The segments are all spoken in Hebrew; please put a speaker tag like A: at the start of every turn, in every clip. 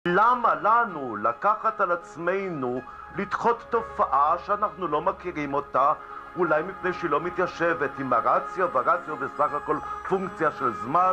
A: למה לנו לקחת על עצמנו לדחות תופעה שאנחנו לא מכירים אותה, אולי מפני שהיא לא מתיישבת עם הרציו, והרציו בסך הכל פונקציה של זמן?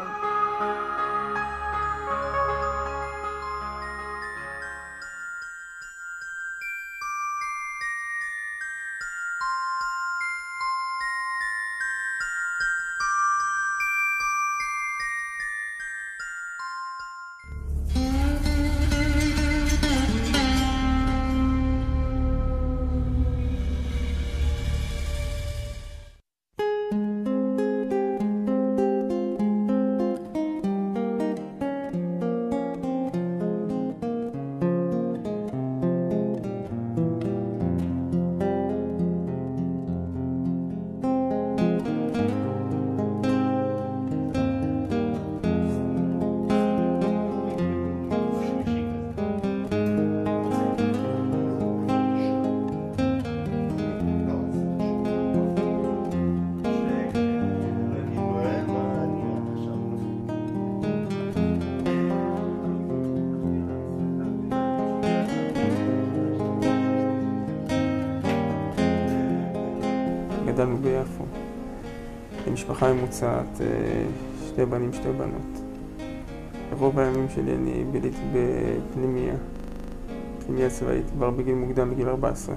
B: גדלנו ביפו, למשפחה ממוצעת, 2 בנים, 2 בנות. רוב הימים שלי אני ביליתי בפנימייה צבאית, כבר בגיל מוקדם, בגיל 14.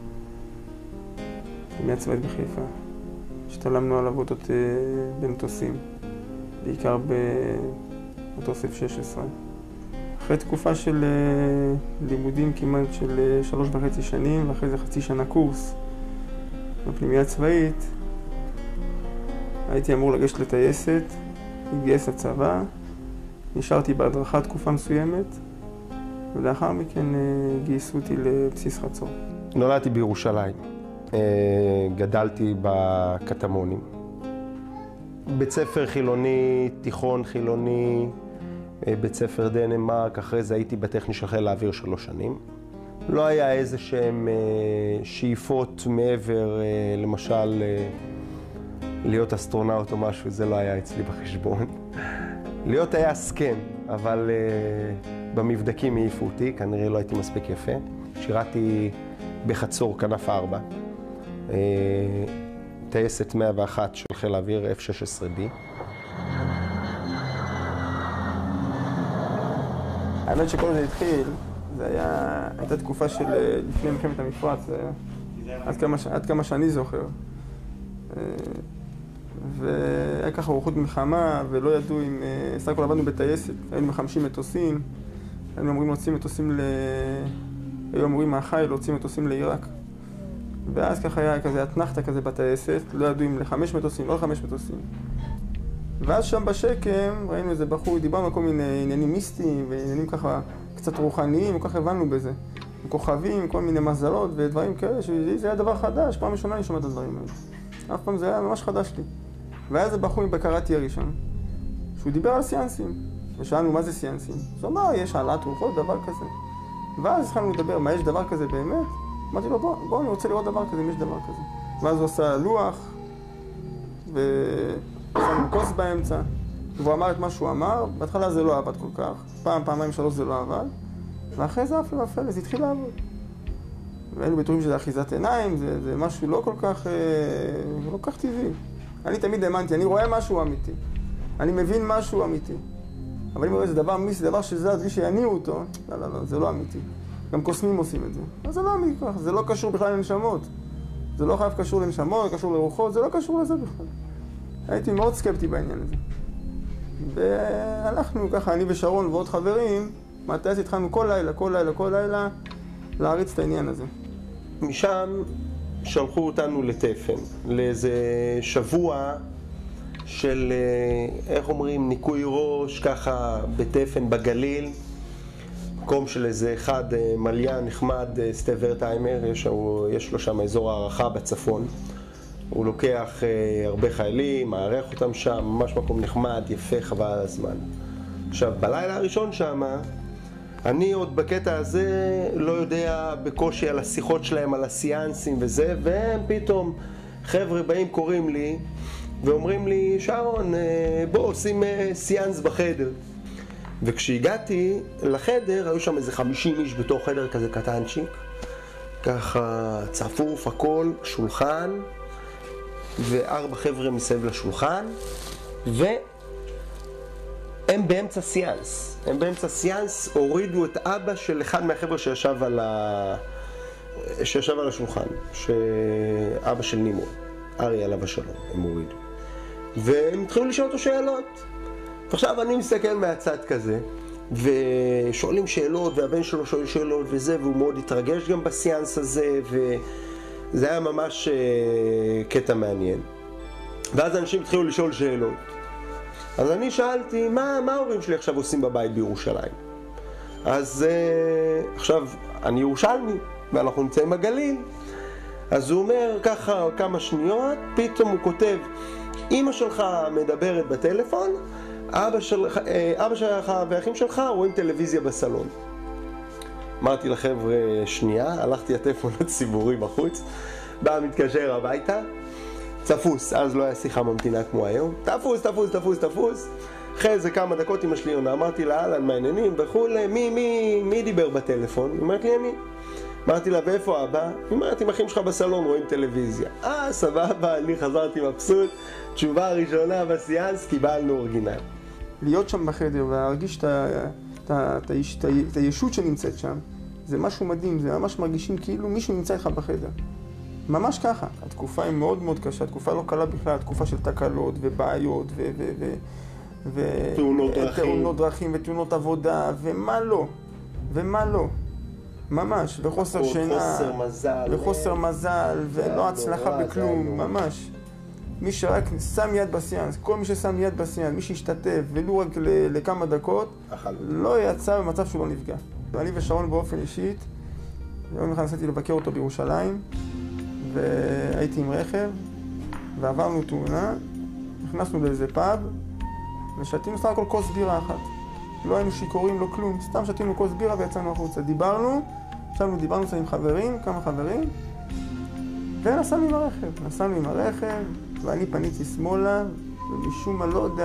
B: פנימייה צבאית בחיפה. השתלמנו על עבודות במטוסים, בעיקר במטוס F-16. אחרי תקופה של לימודים כמעט של 3.5 שנים, ואחרי זה חצי שנה קורס בפנימייה צבאית, הייתי אמור לגשת לטייסת, להתגייס לצבא, נשארתי בהדרכה תקופה מסוימת, ולאחר מכן גייסו אותי לבסיס חצור.
C: נולדתי בירושלים, גדלתי בקטמונים. בית ספר חילוני, תיכון חילוני, בית ספר דנמרק, אחרי זה הייתי בטכני של חיל האוויר 3 שנים. לא היה איזה שהן שאיפות מעבר, למשל, להיות אסטרונאוט או משהו, זה לא היה אצלי בחשבון. להיות היה סכם, אבל במבדקים העיפו אותי, כנראה לא הייתי מספיק יפה. שירתי בחצור, כנף 4, טייסת 101 של חיל האוויר F-16B.
B: האמת שכל זה התחיל, הייתה תקופה של לפני מלחמת המפרץ, עד כמה שאני זוכר. והיה ככה רוחות מלחמה, ולא ידעו אם... סך הכל עבדנו בטייסת, היינו מחמשים מטוסים, היינו אמורים להוציא מטוסים היו אמורים מהחיל להוציא מטוסים לעיראק. ואז ככה היה כזה התנחתה כזה בטייסת, לא ידעו אם ל5 מטוסים, לא ל5 מטוסים. ואז שם בשקם ראינו איזה בחור, דיברנו על כל מיני עניינים מיסטיים ועניינים ככה קצת רוחניים, וככה הבנו בזה. כוכבים, כל מיני מזלות ודברים כאלה, שזה היה דבר חדש, פעם ראשונה אני שומע את הדברים האלה. אף פעם זה היה ממש חדש לי. והיה איזה בחור עם בקרת ירי שם, שהוא דיבר על סיאנסים, ושאלנו מה זה סיאנסים. אז הוא אמר, יש העלאת רוחות, דבר כזה. ואז התחלנו לדבר, מה יש דבר כזה באמת? אמרתי לו, בוא, אני רוצה לראות דבר כזה, אם יש דבר כזה. ואז הוא עשה לוח, ושמנו כוס באמצע, והוא אמר את מה שהוא אמר. בהתחלה זה לא עבד כל כך, פעמיים, 3 זה לא עבד, ואחרי זה הפלא ופלא, זה התחיל לעבוד. והיינו בטוחים שזה אחיזת עיניים, זה משהו לא כל כך טבעי. אני תמיד האמנתי, אני רואה משהו אמיתי, אני מבין משהו אמיתי. אבל אם רואה איזה דבר מיסטי, דבר שזז בלי שיניעו אותו, לא, זה לא אמיתי. גם קוסמים עושים את זה. אז זה לא אמיתי ככה, זה לא קשור בכלל לנשמות. זה לא חייב קשור לנשמות, קשור לרוחות, זה לא קשור לזה בכלל. הייתי מאוד סקפטי בעניין הזה. והלכנו ככה, אני ושרון ועוד חברים, מהטייסת התחלנו כל לילה, להריץ את העניין הזה.
C: משם שלחו אותנו לתפן, לאיזה שבוע של, איך אומרים, ניקוי ראש, ככה בתפן בגליל. מקום של איזה אחד מליין נחמד, סטייב ורטהיימר, יש לו שם אזור הערכה בצפון. הוא לוקח הרבה חיילים, מערך אותם שם, ממש מקום נחמד, יפה, חבל על הזמן. עכשיו, בלילה הראשון שם, אני עוד בקטע הזה לא יודע בקושי על השיחות שלהם, על הסיאנסים וזה, והם פתאום, חבר'ה באים קוראים לי ואומרים לי, שרון, בוא עושים סיאנס בחדר. וכשהגעתי לחדר, היו שם איזה 50 איש בתוך חדר כזה קטנצ'יק, ככה צפוף, הכל, שולחן, ו4 חבר'ה מסביב לשולחן, והם באמצע סיאנס. הם באמצע סיאנס, הורידו את אבא של אחד מהחבר'ה שישב על השולחן, שאבא של נמרוד, ארי עליו השלום, הם הורידו. והם התחילו לשאול אותו שאלות. ועכשיו אני מסתכל מהצד כזה, ושואלים שאלות, והבן שלו שואל שאלות וזה, והוא מאוד התרגש גם בסיאנס הזה, וזה היה ממש קטע מעניין. ואז אנשים התחילו לשאול שאלות. אז אני שאלתי, מה ההורים שלי עכשיו עושים בבית בירושלים? אז עכשיו, אני ירושלמי, ואנחנו נמצאים בגליל. אז הוא אומר ככה כמה שניות, פתאום הוא כותב, אמא שלך מדברת בטלפון, אבא שלך והאחים שלך רואים טלוויזיה בסלון. אמרתי לחבר'ה שנייה, הלכתי לטלפון הציבורי בחוץ, בא מתקשר הביתה, תפוס, אז לא היה שיחה ממתינה כמו היום, תפוס. אחרי איזה כמה דקות אמא שלי עונה, אמרתי לה, אהלן, מה העניינים וכולי, מי דיבר בטלפון? היא אומרת לי, אני. אמרתי לה, ואיפה אבא? היא אומרת, עם אחים שלך בסלון רואים טלוויזיה. סבבה, אני חזרתי מבסוט, תשובה הראשונה בסיאנס, קיבלנו אורגינל.
B: להיות שם בחדר ולהרגיש את הישות שנמצאת שם, זה משהו מדהים, זה ממש מרגישים כאילו מישהו נמצא איתך בחדר. ממש ככה. התקופה היא מאוד מאוד קשה, התקופה לא קלה בכלל, התקופה של תקלות ובעיות תאונות דרכים ותאונות עבודה ומה לא. ממש, וחוסר שינה, וחוסר מזל, ולא הצלחה בכלום, ממש. מי שרק שם יד בסיאנס, כל מי ששם יד בסיאנס, מי שהשתתף, ולו רק לכמה דקות, לא יצא במצב שהוא לא נפגע. אני ושרון באופן אישית, יום אחד נסעתי לבקר אותו בירושלים, והייתי עם רכב, ועברנו תאונה, נכנסנו לאיזה פאב, ושתינו סתם הכל כוס בירה אחת. לא היינו שיכורים, לא כלום, סתם שתינו כוס בירה ויצאנו החוצה. דיברנו קצת עם חברים, כמה חברים, ונסענו עם הרכב, ואני פניתי שמאלה, ומשום מה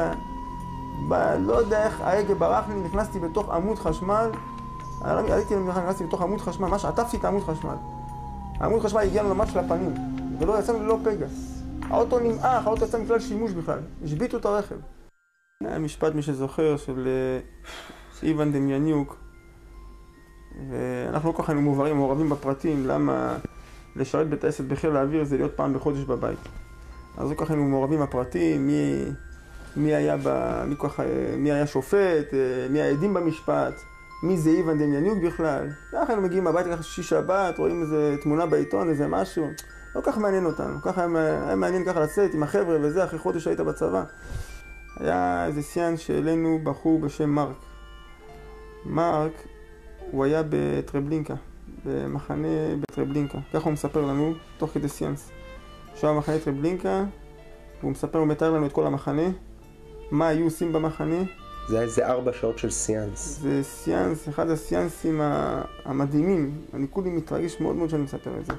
B: לא יודע איך ההגה ברח לי, נכנסתי בתוך עמוד חשמל, נכנסתי בתוך עמוד חשמל, ממש עטפתי את העמוד חשמל. העמוד חשמל הגיע לנו ממש לפנים, ולא יצאנו ללא פגע. האוטו נמעך, האוטו יצא מכלל שימוש בכלל, השביתו את הרכב. היה משפט, מי שזוכר, של איוון דמיאניוק, ואנחנו לא כל כך היינו מעורבים בפרטים, למה לשרת בטייסת בחיל האוויר זה להיות פעם בחודש בבית. אז לא כל כך היינו מעורבים בפרטים, מי היה שופט, מי העדים במשפט, מי זה איוון דמיאניוק בכלל. ככה היינו מגיעים בבית ככה שישי שבת, רואים איזה תמונה בעיתון, איזה משהו, לא כך מעניין אותנו, ככה היה מעניין ככה לצאת עם החבר'ה וזה, אחרי חודש שהיית בצבא. היה איזה סיאנס שאלינו בחור בשם מרק. מרק, הוא היה בטרבלינקה, במחנה בטרבלינקה. ככה הוא מספר לנו, תוך כדי סיאנס. עכשיו המחנה טרבלינקה, והוא מספר, הוא מתאר לנו את כל המחנה, מה היו עושים במחנה.
C: זה היה איזה 4 שעות של סיאנס.
B: זה סיאנס, אחד הסיאנסים המדהימים. אני כולי מתרגש מאוד מאוד שאני מספר את זה.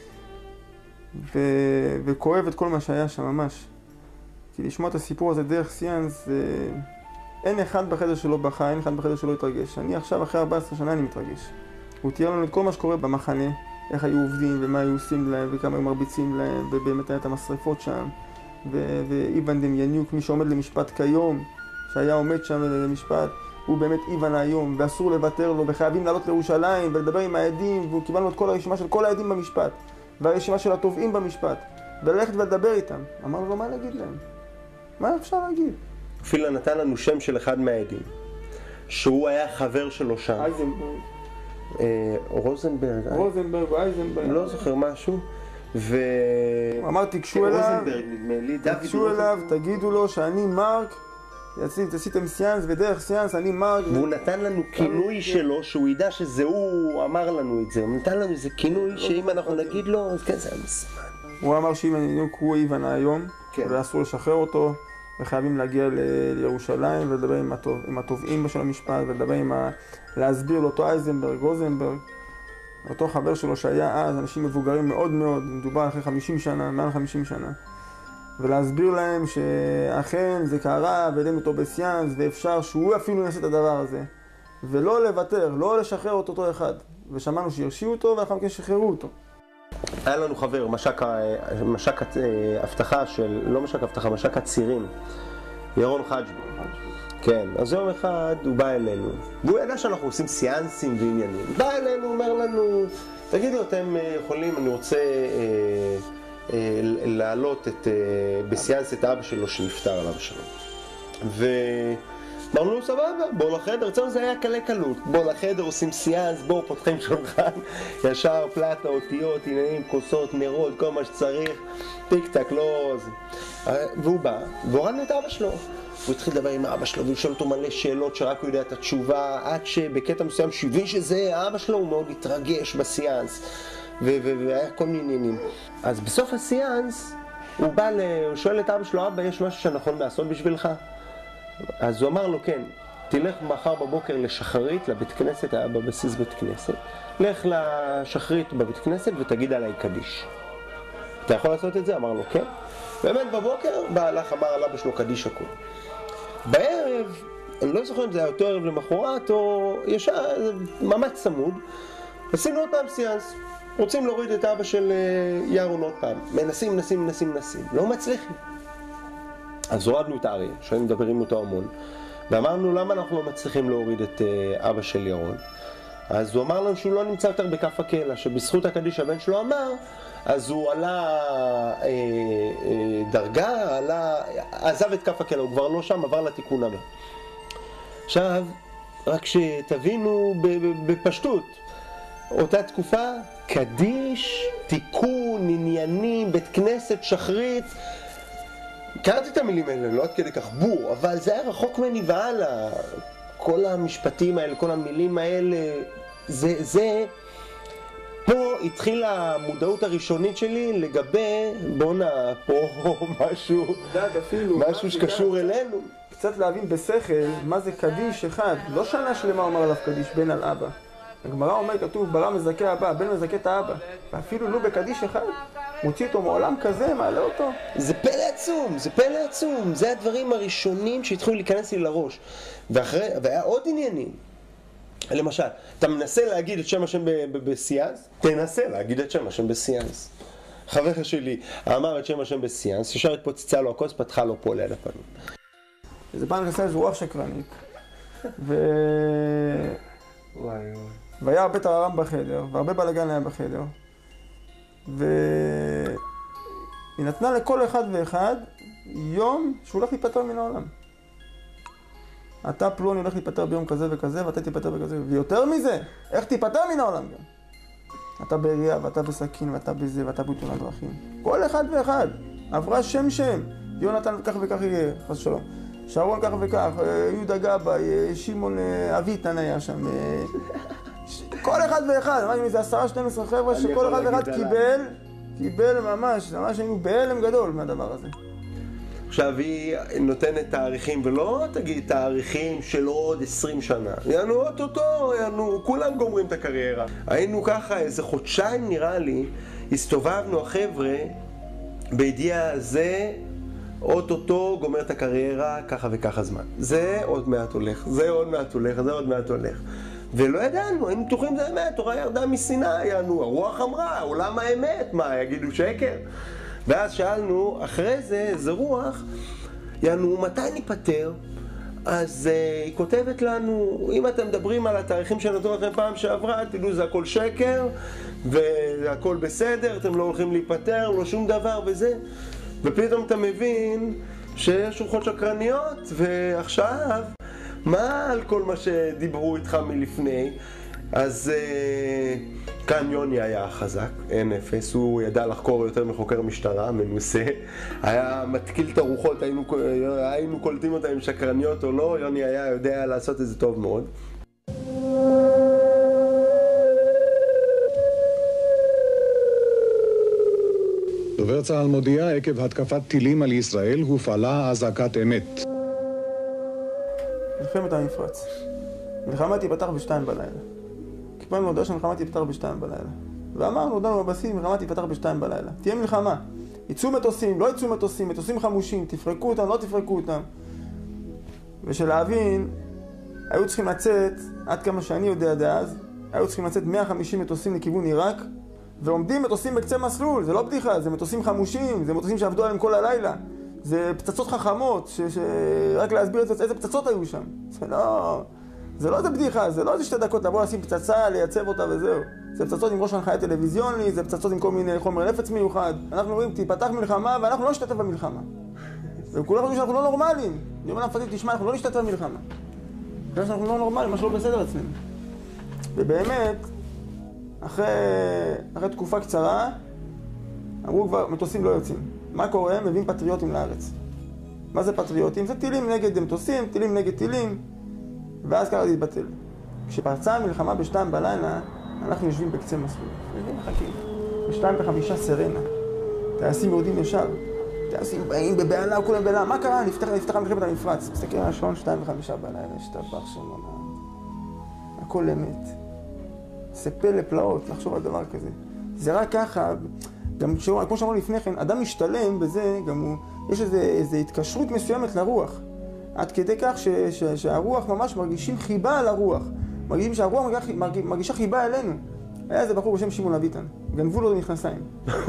B: וכואב את כל מה שהיה שם ממש. כי לשמוע את הסיפור הזה דרך סיאנס, אין אחד בחדר שלא בכה, אין אחד בחדר שלא התרגש. אני עכשיו, אחרי 14 שנה, אני מתרגש. הוא תיאר לנו את כל מה שקורה במחנה, איך היו עובדים ומה היו עושים להם וכמה היו מרביצים להם, ובאמת היה את המשרפות שם. ואיוון דמיאניוק, מי שעומד למשפט כיום, שהיה עומד שם למשפט, הוא באמת איוון היום, ואסור לוותר לו, וחייבים לעלות לירושלים ולדבר עם העדים, והוא קיבלנו את כל הרשימה של כל העדים במשפט, והרשימה של התובעים במשפט, וללכת ולדבר איתם. אמרנו לו, מה להגיד להם? מה אפשר להגיד?
C: אפילו נתן לנו שם של אחד מהעדים, שהוא היה חבר שלו שם.
B: אייזנברג.
C: רוזנברג.
B: רוזנברג או אייזנברג.
C: לא זוכר משהו.
B: אמרתי, תיגשו אליו, תגידו לו שאני מרק, עשיתם סיאנס, ודרך סיאנס אני מרק.
C: והוא נתן לנו כינוי שלו, שהוא ידע שזה הוא אמר לנו את זה. הוא נתן לנו איזה כינוי שאם אנחנו נגיד לו, אז כן, זה היה מסמן.
B: הוא אמר שאם הוא איוון היום, ואסור לשחרר אותו, וחייבים להגיע לירושלים ולדבר עם התובעים של המשפט, להסביר לאותו אייזנברג, רוזנברג, אותו חבר שלו שהיה אז, אנשים מבוגרים מאוד מאוד, מדובר אחרי 50 שנה, מעל 50 שנה. ולהסביר להם שאכן זה קרה והעלינו אותו בסיאנס ואפשר שהוא אפילו יעשה את הדבר הזה. ולא לוותר, לא לשחרר אותו אחד. ושמענו שהרשיעו אותו ואחר כך שחררו אותו.
C: היה לנו חבר, מש"ק אבטחה של, לא מש"ק אבטחה, מש"ק הצירים, ירון חג'בי. כן, אז יום אחד הוא בא אלינו, והוא ידע שאנחנו עושים סיאנסים ועניינים. בא אלינו, אומר לנו, תגידו, אתם יכולים, אני רוצה להעלות בסיאנס את אבא שלו שנפטר עליו שלו. אמרנו לו, סבבה, בואו לחדר, אצלנו זה היה קלה קלות. בואו לחדר, עושים סיאנס, בואו פותחים שולחן, ישר פלטה, אותיות, עניינים, כוסות, נרות, כל מה שצריך, טיק טק, לא זה. והוא בא, והורדנו את אבא שלו. הוא התחיל לדבר עם אבא שלו, ולשאול אותו מלא שאלות שרק הוא יודע את התשובה, עד שבקטע מסוים שהבין שזה אבא שלו, הוא מאוד התרגש בסיאנס, והיה כל מיני עניינים. אז בסוף הסיאנס, הוא בא, הוא שואל את אבא שלו, אבא, יש משהו שנכון לעשות בשבילך? אז הוא אמר לו, כן, תלך מחר בבוקר לשחרית, לבית כנסת, היה בבסיס בית כנסת. לך לשחרית בבית כנסת ותגיד עליי קדיש. אתה יכול לעשות את זה? אמר לו, כן. באמת בבוקר, הלך, אמר על אבא שלו קדיש הכל. בערב, אני לא זוכר אם זה היה אותו ערב למחרת, או ישר, ממש צמוד, עשינו עוד פעם סיאנס. רוצים להוריד את אבא של ירון עוד פעם. מנסים, לא מצליחים. אז הורדנו את האריה, שאני מדברים אותו המון, ואמרנו למה אנחנו לא מצליחים להוריד את אבא של ירון. אז הוא אמר לנו שהוא לא נמצא יותר בכף הקלע, שבזכות הקדיש הבן שלו אמר, אז הוא עלה דרגה, עזב את כף הקלע, הוא כבר לא שם, עבר לתיקון הבא. עכשיו, רק שתבינו בפשטות, אותה תקופה, קדיש, תיקון, עניינים, בית כנסת, שחרית, קראתי את המילים האלה, לא עד כדי כך בור, אבל זה היה רחוק ממני והלאה. כל המשפטים האלה, כל המילים האלה, זה פה התחילה המודעות הראשונית שלי לגבי, בונה, פה משהו שקשור אלינו.
B: קצת להבין בשכל מה זה קדיש אחד, לא שנה שלמה אומר עליו קדיש בן על אבא. הגמרא אומר, כתוב, ברא מזכה אבא, בן מזכה את האבא. ואפילו לא בקדיש אחד, מוציא אותו מעולם כזה, מעלה אותו.
C: זה פלא עצום, זה הדברים הראשונים שהתחילו להיכנס לי לראש. והיה עוד עניינים. למשל, אתה מנסה להגיד את שם השם בסיאנס, תנסה להגיד את שם השם בסיאנס. חבר שלי אמר את שם השם בסיאנס, ישר התפוצצה לו הכוס, פתחה לו פה ליד הפנים.
B: זה פעם נכנסה איזו רוח שקרנית. והיה הרבה טררם בחדר, והרבה בלגן היה בחדר. והיא נתנה לכל אחד ואחד יום שהוא הולך להיפטר מן העולם. אתה פלוני הולך להיפטר ביום כזה וכזה, ואתה תיפטר בכזה. ויותר מזה, איך תיפטר מן העולם גם? אתה בעירייה, ואתה בסכין, ואתה בזה, ואתה בתאונת דרכים. כל אחד ואחד. עברה שם. יונתן כך וכך יהיה, חס שלום. שרון כך וכך, יהודה גבאי, שמעון אביטן היה שם. כל אחד ואחד, ממש איזה 10-12 חבר'ה שכל אחד ואחד קיבל ממש היינו בהלם גדול מהדבר הזה.
C: עכשיו היא נותנת תאריכים, ולא תגיד תאריכים של עוד 20 שנה. יענו אוטוטו, כולם גומרים את הקריירה. היינו ככה איזה חודשיים נראה לי, הסתובבנו החבר'ה בידיעה זה אוטוטו גומר את הקריירה ככה וככה זמן. זה עוד מעט הולך, זה עוד מעט הולך. ולא ידענו, היינו בטוחים זה אמת, תורה ירדה מסיני, יענו, הרוח אמרה, עולם האמת, מה, יגידו שקר? ואז שאלנו, אחרי זה רוח, יענו, מתי ניפטר? אז היא כותבת לנו, אם אתם מדברים על התאריכים שנתנו לכם פעם שעברה, תדעו, זה הכל שקר, וזה הכל בסדר, אתם לא הולכים להיפטר, לא שום דבר וזה. ופתאום אתה מבין שיש רוחות שקרניות, ועכשיו, מה על כל מה שדיברו איתך מלפני? אז כאן יוני היה חזק, אין אפס, הוא ידע לחקור יותר מחוקר משטרה, מנוסה, היה מתקיל את הרוחות, היינו קולטים אותה עם שקרניות או לא, יוני היה יודע לעשות את זה טוב מאוד.
D: דובר צה"ל מודיע, עקב התקפת טילים על ישראל הופעלה אזעקת אמת.
B: מלחמת המפרץ. מלחמה תיפתח ב-2 בלילה. קיבלנו הודעה שהמלחמה תיפתח ב-2 בלילה. ואמרנו, הודענו בבסיס, מלחמה תיפתח ב-2 בלילה. תהיה מלחמה. יצאו מטוסים, לא יצאו מטוסים, מטוסים חמושים, תפרקו אותם, לא תפרקו אותם. ושלהבין, היו צריכים לצאת, עד כמה שאני יודע דאז, היו צריכים לצאת 150 מטוסים לכיוון עיראק, ועומדים מטוסים בקצה מסלול, זה לא בדיחה, זה מטוסים חמושים, זה מטוסים שעבדו עליהם כל הלילה. זה פצצות חכמות, רק להסביר איזה פצצות היו שם. זה לא איזה בדיחה, זה לא איזה 2 דקות לבוא לשים פצצה, לייצב אותה וזהו. זה פצצות עם ראש הנחיה טלוויזיוני, זה פצצות עם כל מיני חומר נפץ מיוחד. אנחנו רואים, תיפתח מלחמה ואנחנו לא נשתתף במלחמה. וכולם חושבים שאנחנו לא נורמליים. אני אומר למפקדים, תשמע, אנחנו לא נשתתף במלחמה. אנחנו לא נורמליים, משהו לא בסדר אצלנו. ובאמת, אחרי תקופה קצרה, אמרו כבר, מטוסים לא יוצאים. מה קורה? מביאים פטריוטים לארץ. מה זה פטריוטים? זה טילים נגד מטוסים, טילים נגד טילים, ואז ככה להתבטל. כשפרצה המלחמה ב2 בלילה, אנחנו יושבים בקצה מסלול. יושבים מחכים. ב2:05 סרנה. טייסים יורדים ישר. טייסים באים בבהלה, כולם בבהלה. מה קרה? נפתחה מלחמת המפרץ. מסתכל על השעון 2:05 בלילה, השתבח שמונה. הכל אמת. זה פלא פלאות לחשוב על דבר כזה. זה רק ככה, גם כמו שאמרנו לפני כן, אדם משתלם בזה, גם יש איזו התקשרות מסוימת לרוח. עד כדי כך שהרוח ממש מרגישים חיבה על הרוח. מרגישים שהרוח מרגישה חיבה אלינו. היה איזה בחור בשם שמעון אביטן. גנבו לו את המכנסיים.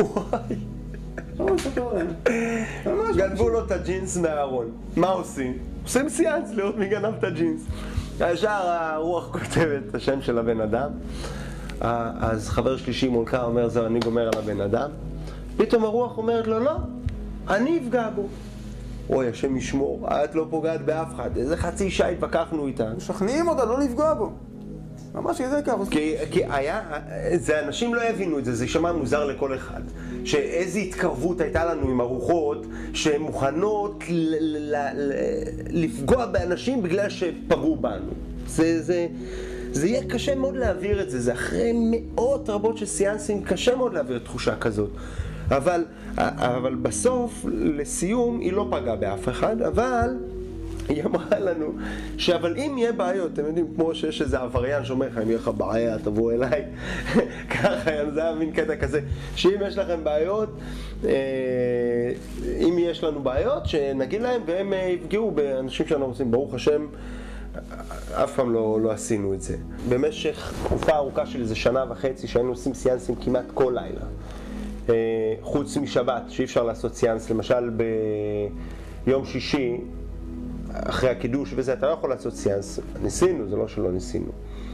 C: גנבו לו את הג'ינס מהארון. מה עושים? עושים סיאנס לראות מי גנב את הג'ינס. ישר הרוח כותבת את השם של הבן אדם. אז חבר שלי שמעון קרא אומר, זהו, אני גומר על הבן אדם. פתאום הרוח אומרת לו, לא, אני אפגע בו. אוי, השם ישמור, את לא פוגעת באף אחד. איזה חצי שעה התווכחנו איתה.
B: משכנעים אותה, לא לפגוע בו. ממש כזה ככה.
C: כי היה, זה אנשים לא הבינו את זה, זה שמע מוזר לכל אחד. שאיזו התקרבות הייתה לנו עם הרוחות, שהן מוכנות לפגוע באנשים בגלל שפגעו בנו. זה יהיה קשה מאוד להעביר את זה, זה אחרי מאות רבות של סיאנסים, קשה מאוד להעביר תחושה כזאת. אבל בסוף, לסיום, היא לא פגעה באף אחד, אבל היא אמרה לנו אבל אם יהיה בעיות, אתם יודעים, כמו שיש איזה עבריין שאומר לך, אם יהיה לך בעיה, תבוא אליי, ככה, זה היה מין קטע כזה, שאם יש לכם בעיות, אם יש לנו בעיות, שנגיד להם והם יפגעו באנשים שאנחנו עושים, ברוך השם, אף פעם לא עשינו את זה. במשך תקופה ארוכה של איזה 1.5 שנה שהיינו עושים סיאנסים כמעט כל לילה. חוץ משבת, שאי אפשר לעשות סיאנס, למשל ביום שישי, אחרי הקידוש וזה, אתה לא יכול לעשות סיאנס. ניסינו, זה לא שלא ניסינו.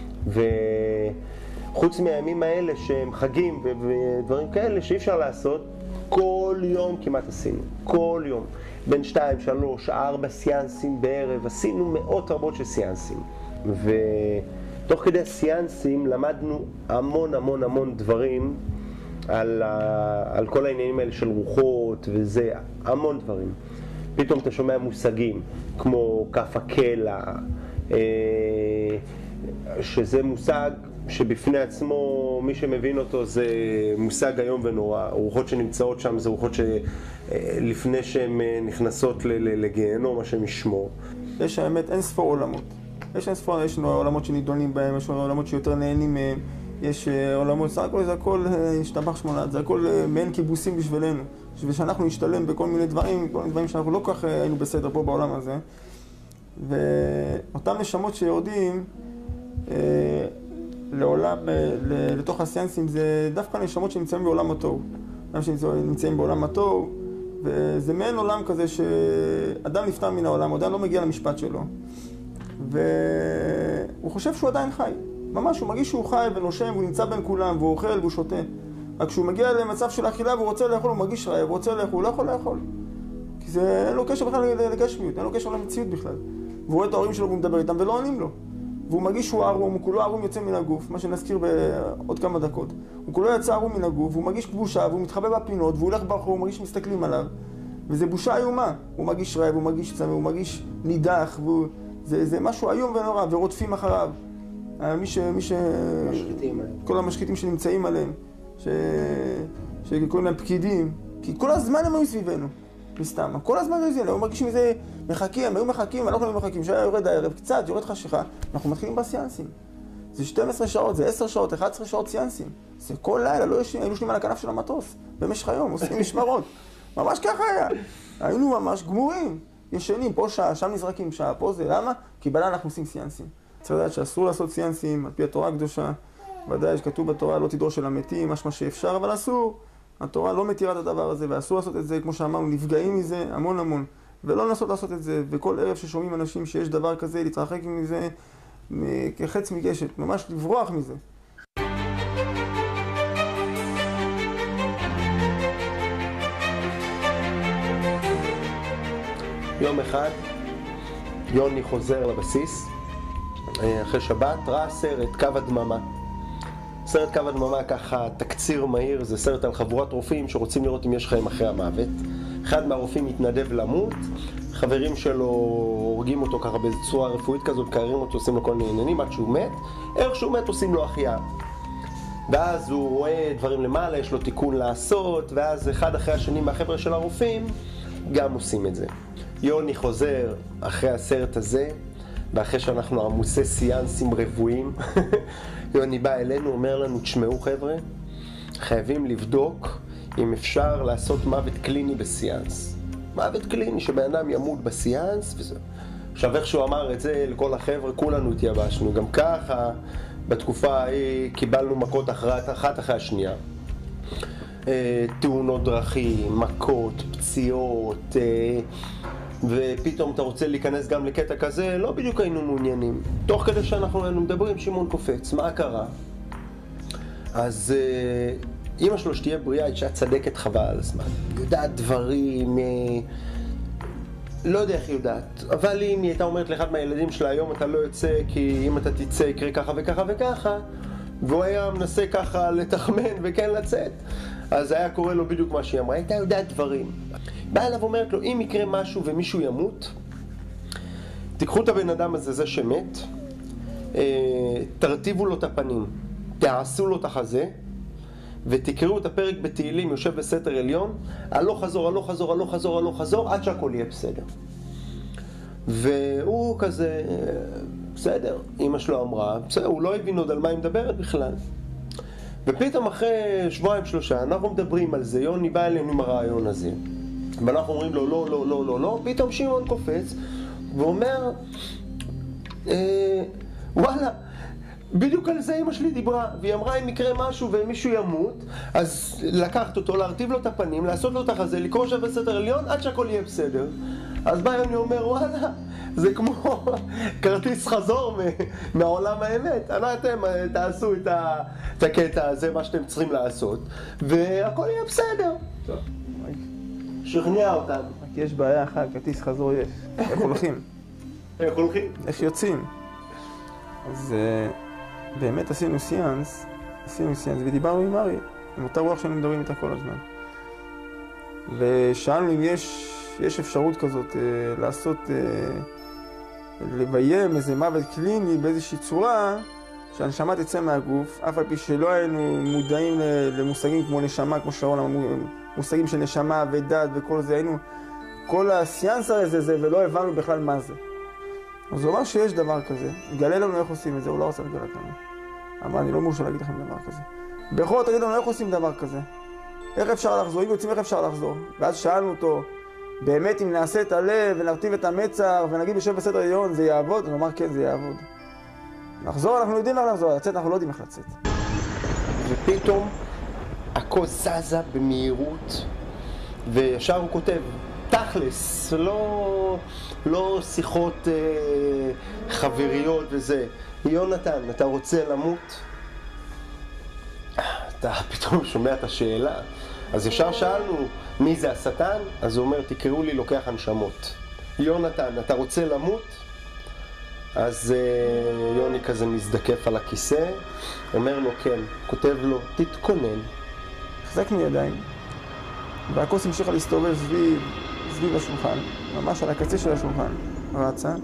C: וחוץ מהימים האלה שהם חגים ודברים כאלה שאי אפשר לעשות, כל יום כמעט עשינו. כל יום. בין 2, 3, 4 סיאנסים בערב, עשינו מאות רבות של סיאנסים. ותוך כדי הסיאנסים למדנו המון דברים על כל העניינים האלה של רוחות וזה, המון דברים. פתאום אתה שומע מושגים כמו כף הקלע, שזה מושג שבפני עצמו מי שמבין אותו זה מושג איום ונורא. רוחות שנמצאות שם זה רוחות שלפני שהן נכנסות לגיהנום, מה שהם ישמור.
B: יש האמת אין ספור עולמות. יש עולמות שנידונים בהם, יש עולמות שיותר נהנים מהם, יש עולמות, זה הכל השתבח שמונה, זה הכל מעין כיבוסים בשבילנו. ושאנחנו נשתלם בכל מיני דברים, כל מיני דברים שאנחנו לא כך היינו בסדר פה בעולם הזה. ואותם נשמות שיורדים לעולם, לתוך הסיאנסים, זה דווקא נשמות שנמצאים בעולם התוהו. נמצאים בעולם התוהו, וזה מעין עולם כזה שאדם נפטר מן העולם, אדם לא מגיע למשפט שלו. והוא חושב שהוא עדיין חי. ממש, הוא מרגיש שהוא חי ונושם, והוא נמצא בין כולם, והוא אוכל והוא שותה. רק כשהוא מגיע למצב של אכילה והוא רוצה לאכול, הוא מרגיש רעב, הוא רוצה לאכול, הוא לא יכול לאכול. כי זה אין לו קשר בכלל לגשמיות, אין לו קשר למציאות בכלל. והוא רואה את ההורים שלו והוא מדבר איתם ולא עונים לו. והוא מרגיש שהוא ערום, הוא כולו ערום יוצא מן הגוף, מה שנזכיר בעוד כמה דקות. הוא כולו יצא ערום מן הגוף, והוא מרגיש בושה, והוא מתחבא בפינות, והוא הולך ברחוב, הוא מרגיש שמסתכלים עליו. וזה בושה איומה. הוא מרגיש רעב, הוא מרגיש צמא, הוא מרגיש נידח, זה משהו איום ונורא, ורודפים אחריו. כל המשחיתים שנמצאים עליהם, שקוראים להם פקידים, כי כל הזמן הם היו סביבנו, מסתם, כל הזמן היו סביבנו, הם מרגישים איזה מחכים, הם היו מחכים, אנחנו לא מחכים, שהיה יורד הערב, קצת יורד חשיכה, אנחנו מתחילים בסיאנסים. זה 12 שעות, זה 10 שעות, 11 שעות סיאנסים. זה כל לילה, לא היינו יושבים על הכנף של המטוס, במשך היום, עושים משמרות. ממש ככה היה. היינו ממש גמורים, ישנים, פה שעה, שם נזרקים שעה, פה זה, למה? כי בלילה אנחנו עושים סיאנסים. צריך לדעת שאסור לעשות סיאנסים, על פי התורה הקדושה. ודאי שכתוב בתורה לא תדרוש אל המתים, משמע שאפשר, אבל אסור. התורה לא מתירה את הדבר הזה, ואסור לעשות את זה, כמו שאמרנו, נפגעים מזה המון המון. ולא לנסות לעשות את זה, וכל ערב ששומעים אנשים שיש דבר כזה, להתרחק מזה כחץ מגשת, ממש לברוח מזה.
C: יום אחד, יוני חוזר לבסיס, אחרי שבת, ראה סרט, קו הדממה. סרט קו הדממה, ככה תקציר מהיר, זה סרט על חבורת רופאים שרוצים לראות אם יש חיים אחרי המוות. אחד מהרופאים מתנדב למות, חברים שלו הורגים אותו ככה באיזו צורה רפואית כזאת, קררים אותו, עושים לו כל מיני עניינים עד שהוא מת. איך שהוא מת עושים לו החייאה. ואז הוא רואה דברים למעלה, יש לו תיקון לעשות, ואז אחד אחרי השני מהחבר'ה של הרופאים גם עושים את זה. יוני חוזר אחרי הסרט הזה, ואחרי שאנחנו עמוסי סיאנסים רבועים, יוני בא אלינו, אומר לנו, תשמעו חבר'ה, חייבים לבדוק אם אפשר לעשות מוות קליני בסיאנס. מוות קליני, שבן אדם ימות בסיאנס וזה. עכשיו איך שהוא אמר את זה לכל החבר'ה, כולנו התייבשנו. גם ככה, בתקופה ההיא קיבלנו מכות אחת אחרי השנייה. תאונות דרכים, מכות, פציעות, ופתאום אתה רוצה להיכנס גם לקטע כזה, לא בדיוק היינו מעוניינים. תוך כדי שאנחנו היינו מדברים, שמעון קופץ, מה קרה? אז אמא שלו שתהיה בריאה, אישה צדקת חבל על הזמן. יודעת דברים, לא יודע איך יודעת, אבל אם היא הייתה אומרת לאחד מהילדים שלה, היום אתה לא יוצא כי אם אתה תצא יקרה ככה וככה וככה, והוא היה מנסה ככה לתחמן וכן לצאת, אז היה קורה לו בדיוק מה שהיא אמרה, הייתה יודעת דברים. באה אליו ואומרת לו, אם יקרה משהו ומישהו ימות, תיקחו את הבן אדם הזה, זה שמת, תרטיבו לו את הפנים, תעשו לו את החזה, ותקראו את הפרק בתהילים, יושב בסתר עליון, הלוך חזור, הלוך חזור, הלוך חזור, הלוך חזור, עד שהכל יהיה בסדר. והוא כזה, בסדר, אמא שלו אמרה, בסדר, הוא לא הבין עוד על מה היא מדברת בכלל. ופתאום אחרי שבועיים שלושה, אנחנו מדברים על זה, יוני בא אלינו עם הרעיון הזה. ואנחנו אומרים לו, לא, לא, לא, לא, לא, פתאום שמעון קופץ, ואומר, וואלה, בדיוק על זה אמא שלי דיברה, והיא אמרה אם יקרה משהו ומישהו ימות, אז לקחת אותו, להרטיב לו את הפנים, לעשות לו את החזה, לקרוא שם בסתר עליון עד שהכל יהיה בסדר. אז בא יוני אומר, וואלה, זה כמו כרטיס חזור מהעולם האמת. אתם תעשו את הקטע הזה, מה שאתם צריכים לעשות, והכל יהיה בסדר. טוב. שכנע אותנו.
B: רק יש בעיה אחת, כרטיס חזור יש. איך הולכים?
C: איך הולכים?
B: איך יוצאים? אז באמת עשינו סיאנס, ודיברנו עם ארי, עם אותה רוח שאני מדברים איתה כל הזמן. ושאלנו אם יש אפשרות כזאת לעשות, לביים איזה מוות קליני באיזושהי צורה שהנשמה תצא מהגוף, אף על פי שלא היינו מודעים למושגים כמו נשמה, כמו שרון אמרו, מושגים של נשמה ודת וכל זה, היינו כל הסיאנס הזה ולא הבנו בכלל מה זה. אז הוא אמר שיש דבר כזה, גלה לנו איך עושים את זה, הוא לא רוצה לגלות לנו. אמר, אני לא מורשה להגיד לכם דבר כזה. בכל תגיד לנו איך עושים דבר כזה. איך אפשר לחזור? אם יוצאים איך אפשר לחזור? ואז שאלנו אותו, באמת אם נעשה את הלב ונרטיב את המצר ונגיד בשב בסתר עליון זה יעבוד? הוא אמר כן זה יעבוד. לחזור אנחנו יודעים איך לחזור, לצאת אנחנו לא יודעים איך לצאת.
C: ופתאום הכל זזה במהירות וישר הוא כותב תכלס, לא שיחות חבריות וזה. יונתן, אתה רוצה למות? אתה פתאום שומע את השאלה. אז ישר שאלנו, מי זה השטן? אז הוא אומר, תקראו לי לוקח הנשמות. יונתן, אתה רוצה למות? אז יוני כזה מזדקף על הכיסא, אומר לו כן, כותב לו, תתכונן.
B: החזקנו ידיים, והכוס המשיכה להסתובב סביב השולחן, ממש על הקצה של השולחן, רצה.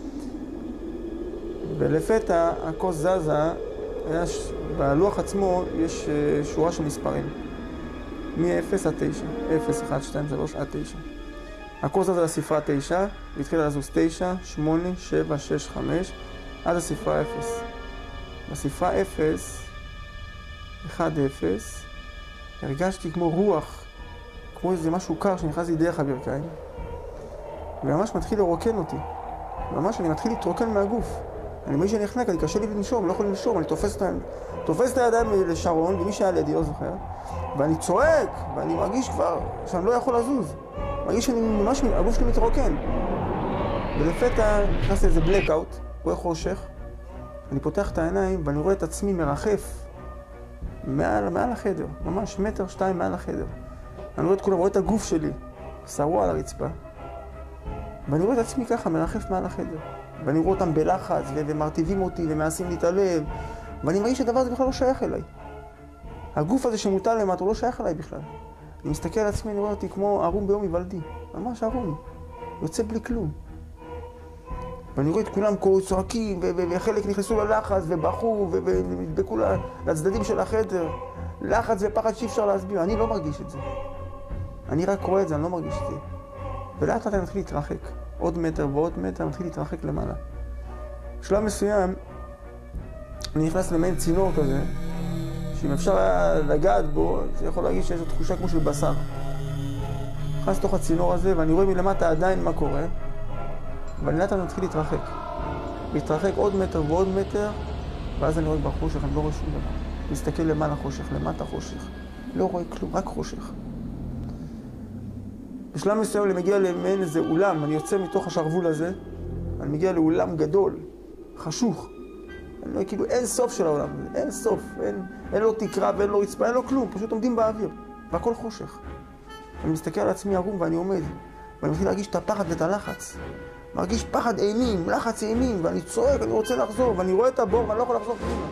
B: ולפתע הכוס זזה, בלוח עצמו יש שורה של מספרים. מ-0 עד 9, 0, 1, 2, 3 עד 9. הכוס זזה לספרה 9, והתחילה לזוז 9, 8, 7, 6, 5, עד הספרה 0. בספרה 0, 1, 0, הרגשתי כמו כמו איזה משהו קר שנכנס לי דרך הברכיים, וממש מתחיל לרוקן אותי. ממש אני מתחיל להתרוקן מהגוף. אני מרגיש שאני נחנק, אני קשה לי לנשום, לא יכול לנשום, אני תופס את הידיים לשרון, ומי שהיה לידי, לא זוכר, ואני צועק, ואני מרגיש כבר שאני לא יכול לזוז. מרגיש שאני ממש, הגוף שלי מתרוקן. ולפתע נכנס לאיזה בלקאוט, רואה חושך, אני פותח את העיניים ואני רואה את עצמי מרחף מעל החדר, ממש 1-2 מטר מעל החדר. אני רואה את כולם, רואה את הגוף שלי, שרוע על הרצפה, ואני רואה את עצמי ככה מרחף מעל החדר. ואני רואה אותם בלחץ ומרטיבים אותי ומעשים לי את הלב, ואני מרגיש שהדבר הזה בכלל לא שייך אליי. הגוף הזה שמוטל למטה הוא לא שייך אליי בכלל. אני מסתכל על עצמי, אני רואה אותי כמו ערום ביום היוולדי, ממש ערום, יוצא בלי כלום. ואני רואה את כולם צועקים, וחלק נכנסו ללחץ ובחו ונדבקו לצדדים של החדר. לחץ ופחד שאי אפשר להסביר, אני לא מרגיש את זה. אני רק רואה את זה, אני לא מרגיש את זה. ולאט לאט אני מתחיל להתרחק. עוד מטר ועוד מטר, אני מתחיל להתרחק למעלה. בשלב מסוים, אני נכנס למעין צינור כזה, שאם אפשר לגעת בו, זה יכול להגיד שיש לו תחושה כמו של בשר. נכנס לתוך הצינור הזה, ואני רואה מלמטה עדיין מה קורה, ואני לאט מתחיל להתרחק. להתרחק עוד מטר ועוד מטר, ואז אני רואה בחושך, אני לא רואה שום דבר. מסתכל למעלה חושך, למטה חושך. לא רואה כלום, רק חושך. בשלב מסוים אני מגיע למעין איזה אולם, אני יוצא מתוך השרוול הזה, אני מגיע לאולם גדול, חשוך. אני לא, כאילו אין סוף של העולם הזה, אין סוף, אין לו תקרה ואין לו רצפה, אין לו כלום, פשוט עומדים באוויר, והכל חושך. אני מסתכל על עצמי ערום ואני עומד, ואני מתחיל להרגיש את הפחד ואת הלחץ. מרגיש פחד אימים, לחץ אימים, ואני צועק, אני רוצה לחזור, ואני רואה את הבור ואני לא יכול לחזור פנימה.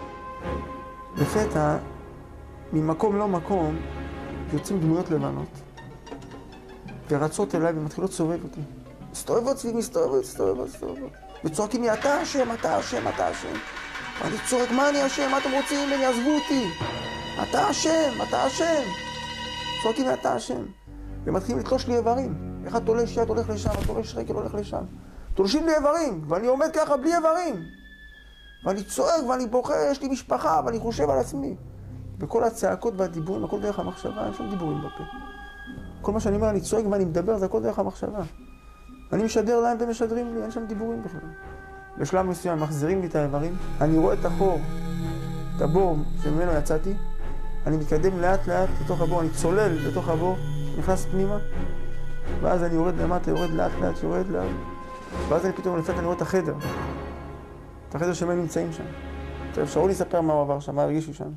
B: לפתע, ממקום לא מקום, יוצאים דמויות לבנות. ורצות אליי ומתחילות לסובב אותי. מסתובבות סביב, מסתובבות. וצועקים לי, אתה השם, אתה השם, אתה השם. אני צועק, מה אני השם? מה אתם רוצים? הם יעזבו אותי. אתה השם, אתה השם. צועקים לי, אתה השם. ומתחילים לתלוש לי איברים. אחד תולש יד הולך לשם, תולש רגל הולך לשם. תולשים לי איברים, ואני עומד ככה בלי איברים. ואני צועק ואני בוכה, יש לי משפחה, ואני חושב על עצמי. וכל הצעקות והדיבורים, הכל דרך המחשבה, אין שם דיבורים בפה. כל מה שאני אומר, אני צועק ואני מדבר, זה הכל דרך המחשבה. אני משדר להם ומשדרים לי, אין שם דיבורים בכלל. בשלב מסוים מחזירים לי את האיברים, אני רואה את החור, את הבור שממנו יצאתי, אני מתקדם לאט לאט לתוך הבור, אני צולל לתוך הבור, נכנס פנימה, ואז אני יורד למטה, יורד לאט לאט, יורד לאט, ואז אני פתאום לפתע אני רואה את החדר. את החדר שהם נמצאים שם. טוב, אפשרו לי לספר מה הוא עבר שם, מה הרגישו שם.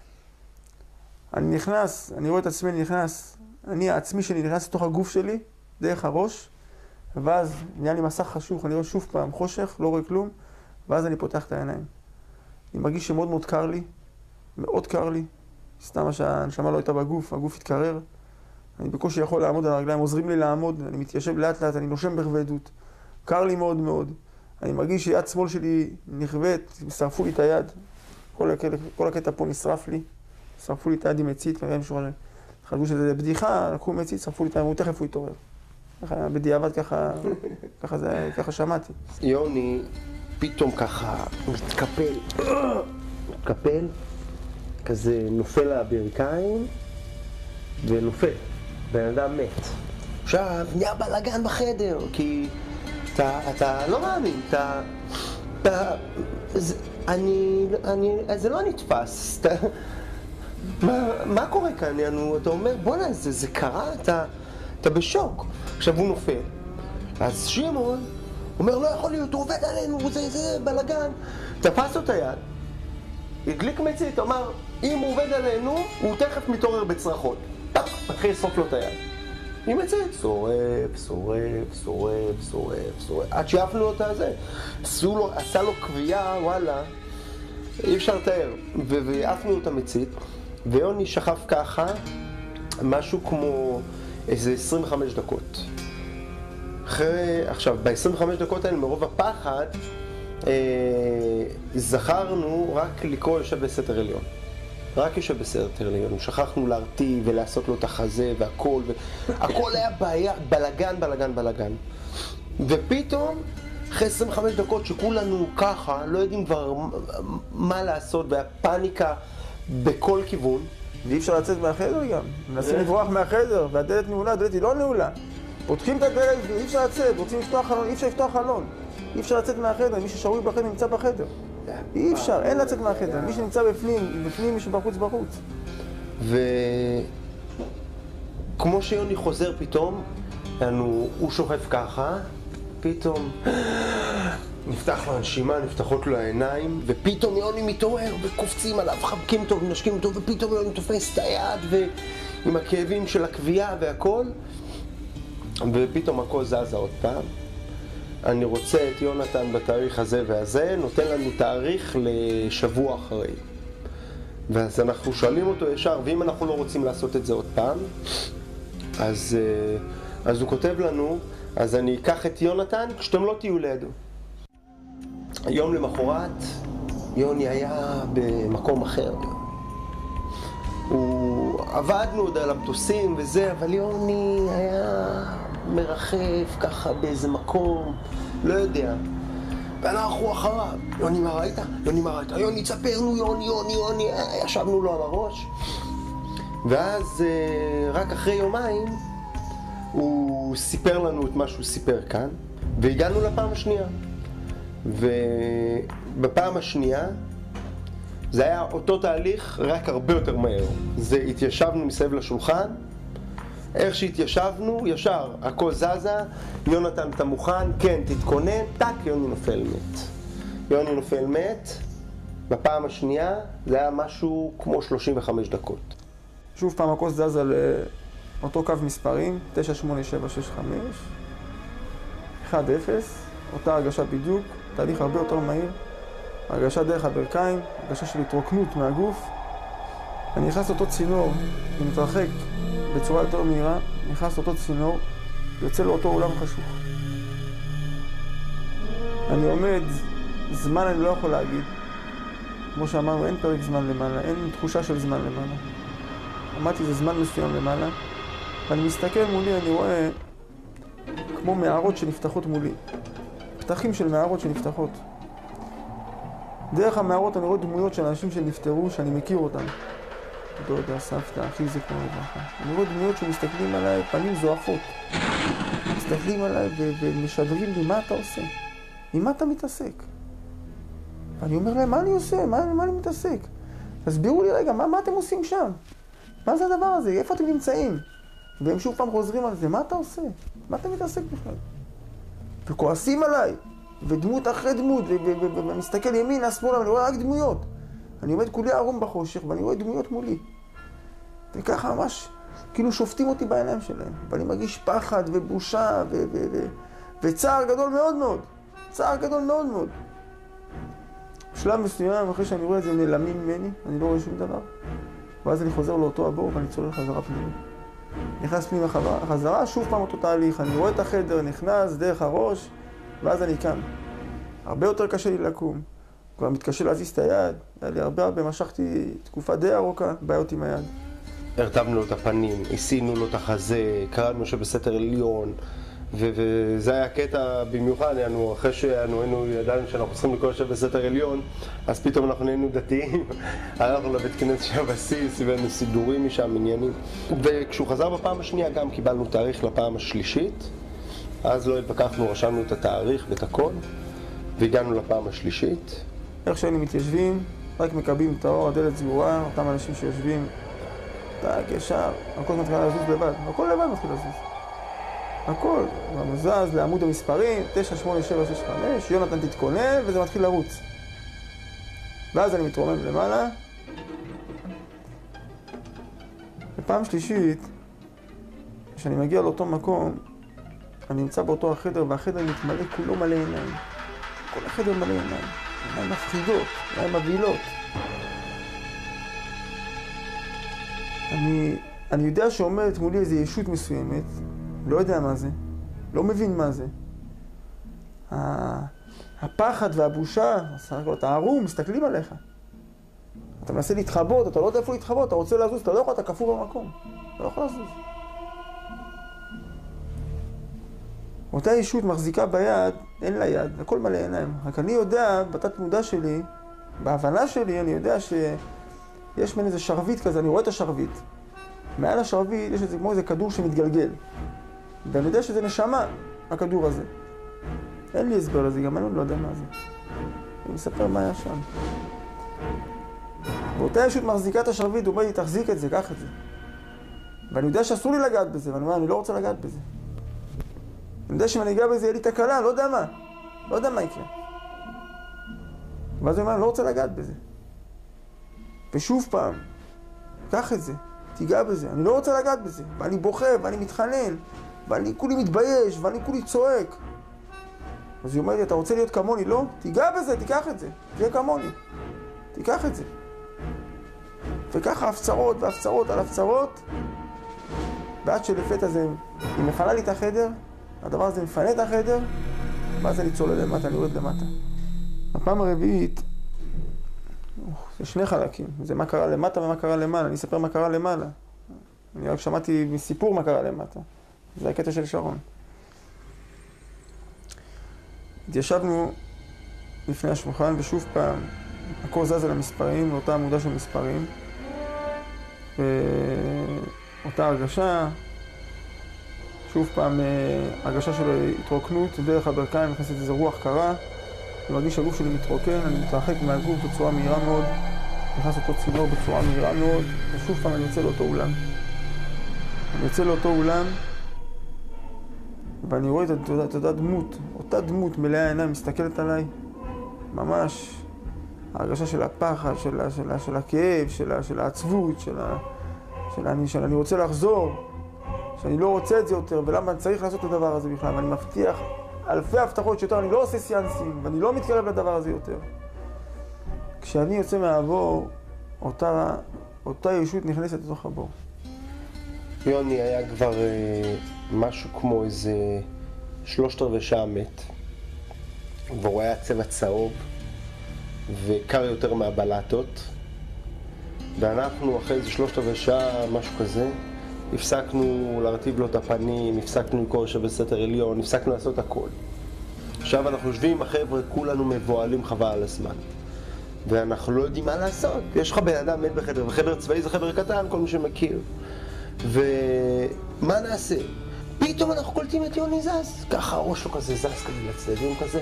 B: אני נכנס, אני רואה את עצמי, אני נכנס, אני העצמי שלי נכנס לתוך הגוף שלי, דרך הראש, ואז נהיה לי מסך חשוך, אני רואה שוב פעם חושך, לא רואה כלום, ואז אני פותח את העיניים. אני מרגיש שמאוד מאוד קר לי, מאוד קר לי, סתם שהנשמה לא הייתה בגוף, הגוף התקרר. אני בקושי יכול לעמוד על הרגליים, עוזרים לי לעמוד, אני מתיישב לאט לאט, אני נושם בכבדות. קר לי מאוד מאוד. אני מרגיש שיד שמאל שלי נכווית, שרפו לי את היד. כל הקטע פה נשרף לי. שרפו לי את היד עם מצית, חשבו שזה בדיחה, לקחו מצית, שרפו לי את היד, אמרו תכף הוא יתעורר. בדיעבד ככה שמעתי.
C: יוני פתאום ככה מתקפל, כזה נופל לברכיים ונופל, בן אדם מת. עכשיו נהיה בלגן בחדר, כי אתה לא מאמין, זה לא נתפס, מה קורה כאן? אתה אומר בוא'נה, זה קרה, אתה בשוק. עכשיו הוא נופל, אז שמעון אומר לא יכול להיות, הוא עובד עלינו, זה בלגן. תפס לו את היד, הדליק מצית, אמר אם הוא עובד עלינו הוא תכף מתעורר בצרחות. אחרי שרוף לו את היד עם מצית, שורף, עד שיפנו לו את הזה. עשה לו קביעה, וואלה, אי אפשר לתאר, ויפנו לו את המצית, ויוני שכב ככה משהו כמו איזה 25 דקות. עכשיו, ב-25 דקות האלה, מרוב הפחד, זכרנו רק לקרוא יושב בסתר עליון. רק יושב בסתר עליון. שכחנו להרטיב ולעשות לו את החזה והכל, והכל היה בעיה, בלגן. ופתאום, אחרי 25 דקות שכולנו ככה, לא יודעים כבר מה לעשות, והפאניקה בכל כיוון,
B: ואי אפשר לצאת מהחדר גם. מנסים לברוח מהחדר, והדלת נעולה, הדלת היא לא נעולה. פותחים את הדלת ואי אפשר לצאת, רוצים לפתוח חלון, אי אפשר לפתוח חלון. אי אפשר לצאת מהחדר, מי ששרוי בחדר נמצא בחדר. אי אפשר, אין לצאת מהחדר. מי שנמצא בפנים, בפנים, מי שבחוץ בחוץ.
C: וכמו שיוני חוזר פתאום, הוא שוכב ככה, פתאום נפתח לו הנשימה, נפתחות לו העיניים, ופתאום יוני מתעורר וקופצים עליו, חבקים אותו ונשקים אותו, ופתאום יוני תופס את היד ועם הכאבים של הכוויה והכל, ופתאום הכל זז עוד פעם. אני רוצה את יונתן בתאריך הזה והזה, נותן לנו תאריך לשבוע אחרי. ואז אנחנו שואלים אותו ישר, ואם אנחנו לא רוצים לעשות את זה עוד פעם, אז הוא כותב לנו, אז אני אקח את יונתן כשאתם לא תהיו לידו. יום למחרת, יוני היה במקום אחר. עבדנו עוד על המטוסים וזה, אבל יוני היה מרחף ככה באיזה מקום, לא יודע. ואנחנו אחריו, יוני מה ראית? יוני מה ראית? יוני תספרנו, יוני, ישבנו לו על הראש. ואז רק אחרי יומיים הוא סיפר לנו את מה שהוא סיפר כאן, והגענו לפעם השנייה. ובפעם השנייה זה היה אותו תהליך, רק הרבה יותר מהר. התיישבנו מסביב לשולחן, איך שהתיישבנו, ישר, הכל זזה, יונתן אתה מוכן? כן, תתכונן, טק, יוני נופל מת. יוני נופל מת, בפעם השנייה זה היה משהו כמו 35 דקות.
B: שוב פעם הכל זזה לאותו קו מספרים, 98765, 1-0, אותה הרגשה בדיוק, תהליך הרבה יותר מהיר, הרגשה דרך הברכיים, הרגשה של התרוקנות מהגוף. אני נכנס לאותו צינור, אני מתרחק בצורה יותר מהירה, נכנס לאותו צינור, יוצא לאותו עולם חשוך. אני עומד, זמן אני לא יכול להגיד. כמו שאמרנו, אין פרק זמן למעלה, אין תחושה של זמן למעלה. אמרתי, זה זמן מסוים למעלה, ואני מסתכל מולי, אני רואה כמו מערות שנפתחות מולי. פתחים של מערות שנפתחות. דרך המערות אני רואה דמויות של אנשים שנפטרו, שאני מכיר אותם. דודה, סבתא, אחי זה כמו לברכה. אני רואה דמויות שמסתכלים עליי, פנים זועפות. מסתכלים עליי ומשדרים לי, מה אתה עושה? עם מה אתה מתעסק? ואני אומר להם, מה אני עושה? מה אני מתעסק? תסבירו לי רגע, מה אתם עושים שם? מה זה הדבר הזה? איפה אתם נמצאים? והם שוב פעם חוזרים על זה, מה אתה עושה? מה אתה מתעסק בכלל? וכועסים עליי, ודמות אחרי דמות, ומסתכל ימינה, שמאלה, ואני רואה רק דמויות. אני עומד כולי ערום בחושך, ואני רואה דמויות מולי. וככה ממש, כאילו שופטים אותי בעיניים שלהם. ואני מרגיש פחד ובושה וצער גדול מאוד מאוד. צער גדול מאוד מאוד. בשלב מסוים, אחרי שאני רואה את זה, נעלמים ממני, אני לא רואה שום דבר. ואז אני חוזר לאותו הבור ואני צולל חזרה פנימה. נכנס פנימה חזרה, שוב פעם אותו תהליך. אני רואה את החדר, נכנס דרך הראש, ואז אני קם. הרבה יותר קשה לי לקום. כבר מתקשה להזיז את היד. היה לי הרבה, משכתי תקופה די ארוכה, בעיות עם היד.
C: הרטבנו לו את הפנים, עשינו לו את החזה, קראנו שבסתר עליון, וזה היה קטע במיוחד, אחרי ידענו שאנחנו צריכים לקרוא שבסתר עליון, אז פתאום אנחנו נהיינו דתיים, הלכנו לבית כנסת של הבסיס, הבאנו סידורים משם, עניינים. וכשהוא חזר בפעם השנייה גם קיבלנו תאריך לפעם השלישית, אז לא התפקחנו, רשמנו את התאריך ואת הכל, והגענו לפעם השלישית.
B: איך שהיינו מתיישבים, רק מקבלים את האור, הדלת סגורה, אותם אנשים שיושבים, טק, ישר, הכל מתחיל לזוז לבד, הכל לבד מתחיל לזוז. הכל, זז לעמוד המספרים, 98765, יונתן תתכונן, וזה מתחיל לרוץ. ואז אני מתרומם למעלה. בפעם שלישית, כשאני מגיע לאותו מקום, אני נמצא באותו החדר, והחדר מתמלא כולו מלא עיניים. כל החדר מלא עיניים. עיניים מפחידות, עיניים מבהילות. אני יודע שעומדת מולי איזו ישות מסוימת, לא יודע מה זה, לא מבין מה זה. הפחד והבושה, אתה ערום, מסתכלים עליך. אתה מנסה להתחבות, אתה לא יודע איפה להתחבות, אתה רוצה לזוז, אתה לא יכול, אתה קפוא במקום. אתה לא יכול לזוז. אותה ישות מחזיקה ביד, אין לה יד, הכל מלא עיניים. רק אני יודע, בתת מודע שלי, בהבנה שלי, אני יודע יש מעין איזה שרביט כזה, אני רואה את השרביט. מעל השרביט יש כמו איזה כדור שמתגלגל. ואני יודע שזה נשמה, הכדור הזה. אין לי הסבר לזה, גם אני לא יודע מה זה. אני מספר מה היה שם. ואותה ישות מחזיקה את השרביט, הוא אומר לי, תחזיק את זה, קח את זה. ואני יודע שאסור לי לגעת בזה, ואני אומר, אני לא רוצה לגעת בזה. אני יודע שאם אני אגע בזה, יהיה לי תקלה, לא יודע מה. לא יודע מה יקרה. ואז הוא אומר, אני לא רוצה לגעת בזה. ושוב פעם, קח את זה, תיגע בזה, אני לא רוצה לגעת בזה. ואני בוכה, ואני מתחנן, ואני כולי מתבייש, ואני כולי צועק. אז היא אומרת לי, אתה רוצה להיות כמוני? לא? תיגע בזה, תיקח את זה, תהיה כמוני. תיקח את זה. וככה הפצרות והפצרות על הפצרות, ועד שלפתע זה, היא מפנה לי את החדר, הדבר הזה מפנה את החדר, ואז אני צולל למטה, אני יורד למטה. הפעם הרביעית, זה שני חלקים, זה מה קרה למטה ומה קרה למעלה, אני אספר מה קרה למעלה. אני רק שמעתי מסיפור מה קרה למטה, זה הקטע של שרון. התיישבנו לפני השולחן, ושוב פעם, הכל זז על המספרים, לאותה עמודה של מספרים. ואותה הרגשה, שוב פעם, הרגשה של התרוקנות, דרך הברכיים, נכנסת איזו רוח קרה. אני מרגיש שהגוף שלי מתרוקן, אני מתרחק מהגוף בצורה מהירה מאוד. נכנס אותו צינור בצורה מהירה מאוד, ושוב פעם אני יוצא לאותו אולם. אני יוצא לאותו אולם, ואני רואה את אותה דמות, אותה דמות מלאה עיניים מסתכלת עליי, ממש ההרגשה של הפחד, של הכאב, של העצבות, שאני רוצה לחזור, שאני לא רוצה את זה יותר, ולמה אני צריך לעשות את הדבר הזה בכלל, ואני מבטיח אלפי הבטחות שיותר, אני לא עושה סיאנסים, ואני לא מתקרב לדבר הזה יותר. כשאני יוצא מהבור, אותה ישות נכנסת לתוך הבור.
C: יוני היה כבר משהו כמו איזה 3/4 שעה מת, והוא היה צבע צהוב וקר יותר מהבלטות, ואנחנו אחרי איזה 3/4 שעה, משהו כזה, הפסקנו להרטיב לו את הפנים, הפסקנו לקרוא שבסתר עליון, הפסקנו לעשות הכל. עכשיו אנחנו יושבים, החבר'ה, כולנו מבועלים חבל על הזמן, ואנחנו לא יודעים מה לעשות. יש לך בן אדם מת בחדר, וחדר צבאי זה חדר קטן, כל מי שמכיר. ומה נעשה? פתאום אנחנו קולטים את יוני זז, ככה הראש שלו כזה זז כזה לצדדים כזה,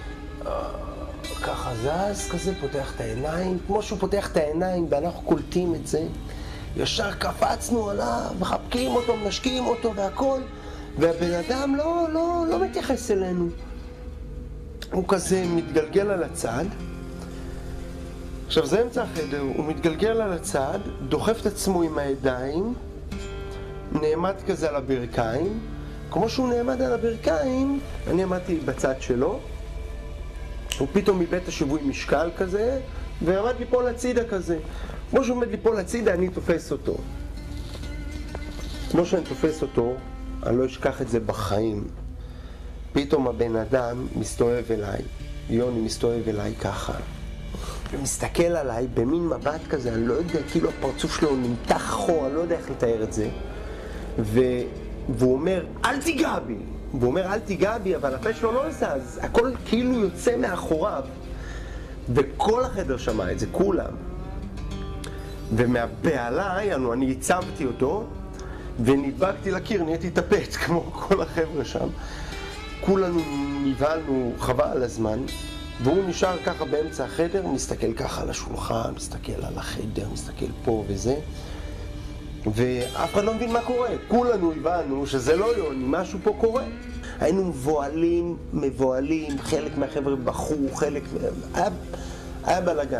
C: ככה זז כזה, פותח את העיניים, כמו שהוא פותח את העיניים ואנחנו קולטים את זה, ישר קפצנו עליו, מחבקים אותו, מנשקים אותו והכל, והבן אדם לא מתייחס אלינו. הוא כזה מתגלגל על הצד, עכשיו זה אמצע החדר, הוא מתגלגל על הצד, דוחף את עצמו עם הידיים, נעמד כזה על הברכיים, כמו שהוא נעמד על הברכיים, אני עמדתי בצד שלו, הוא פתאום איבד את השיווי משקל כזה, ועמד ליפול הצידה כזה. כמו שהוא עומד ליפול הצידה, אני תופס אותו. כמו שאני תופס אותו, אני לא אשכח את זה בחיים. פתאום הבן אדם מסתובב אליי, יוני מסתובב אליי ככה, ומסתכל עליי במין מבט כזה, אני לא יודע, כאילו הפרצוף שלו נמתח אחורה, אני לא יודע איך לתאר את זה. והוא אומר, אל תיגע בי. והוא אומר, אל תיגע בי, אבל הפה שלו לא זז. הכל כאילו יוצא מאחוריו. וכל החדר שמע את זה, כולם. ומהבעלה, אני הצבתי אותו, ונדבקתי לקיר, נהייתי טפט, כמו כל החבר'ה שם. כולנו נבהלנו חבל על הזמן, והוא נשאר ככה באמצע החדר, מסתכל ככה על השולחן, מסתכל על החדר, מסתכל פה וזה. ואף אחד לא מבין מה קורה. כולנו הבנו שזה לא יוני, משהו פה קורה. היינו מבועלים, חלק מהחבר'ה בחו, חלק... היה בלגן.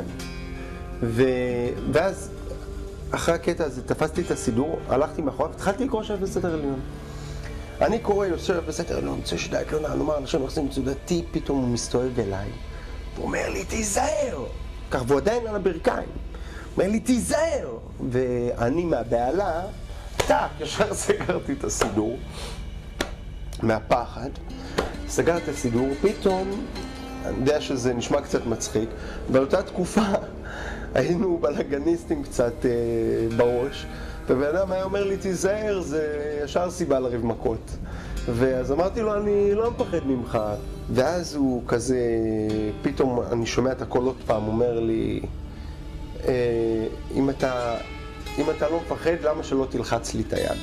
C: ואז, אחרי הקטע הזה, תפסתי את הסידור, הלכתי מאחוריו, התחלתי לקרוא שף בסתר עליון. אני קורא יושב בסתר עליון, מצא שדי תלונה, נאמר, אנשים מחסים מצודתי, פתאום הוא מסתובב אליי. הוא אומר לי, תיזהר! כך, והוא עדיין על הברכיים. הוא אומר לי, תיזהר! ואני מהבעלה, ישר סגרתי את הסידור, מהפחד, סגרתי את הסידור, פתאום, אני יודע שזה נשמע קצת מצחיק, באותה תקופה היינו בלגניסטים קצת בראש, ובן אדם היה אומר לי, תיזהר, זה ישר סיבה לריב מכות. ואז אמרתי לו, אני לא מפחד ממך. ואז הוא כזה, פתאום אני שומע את הכל עוד פעם, אומר לי, אם אתה לא מפחד, למה שלא תלחץ לי את היד?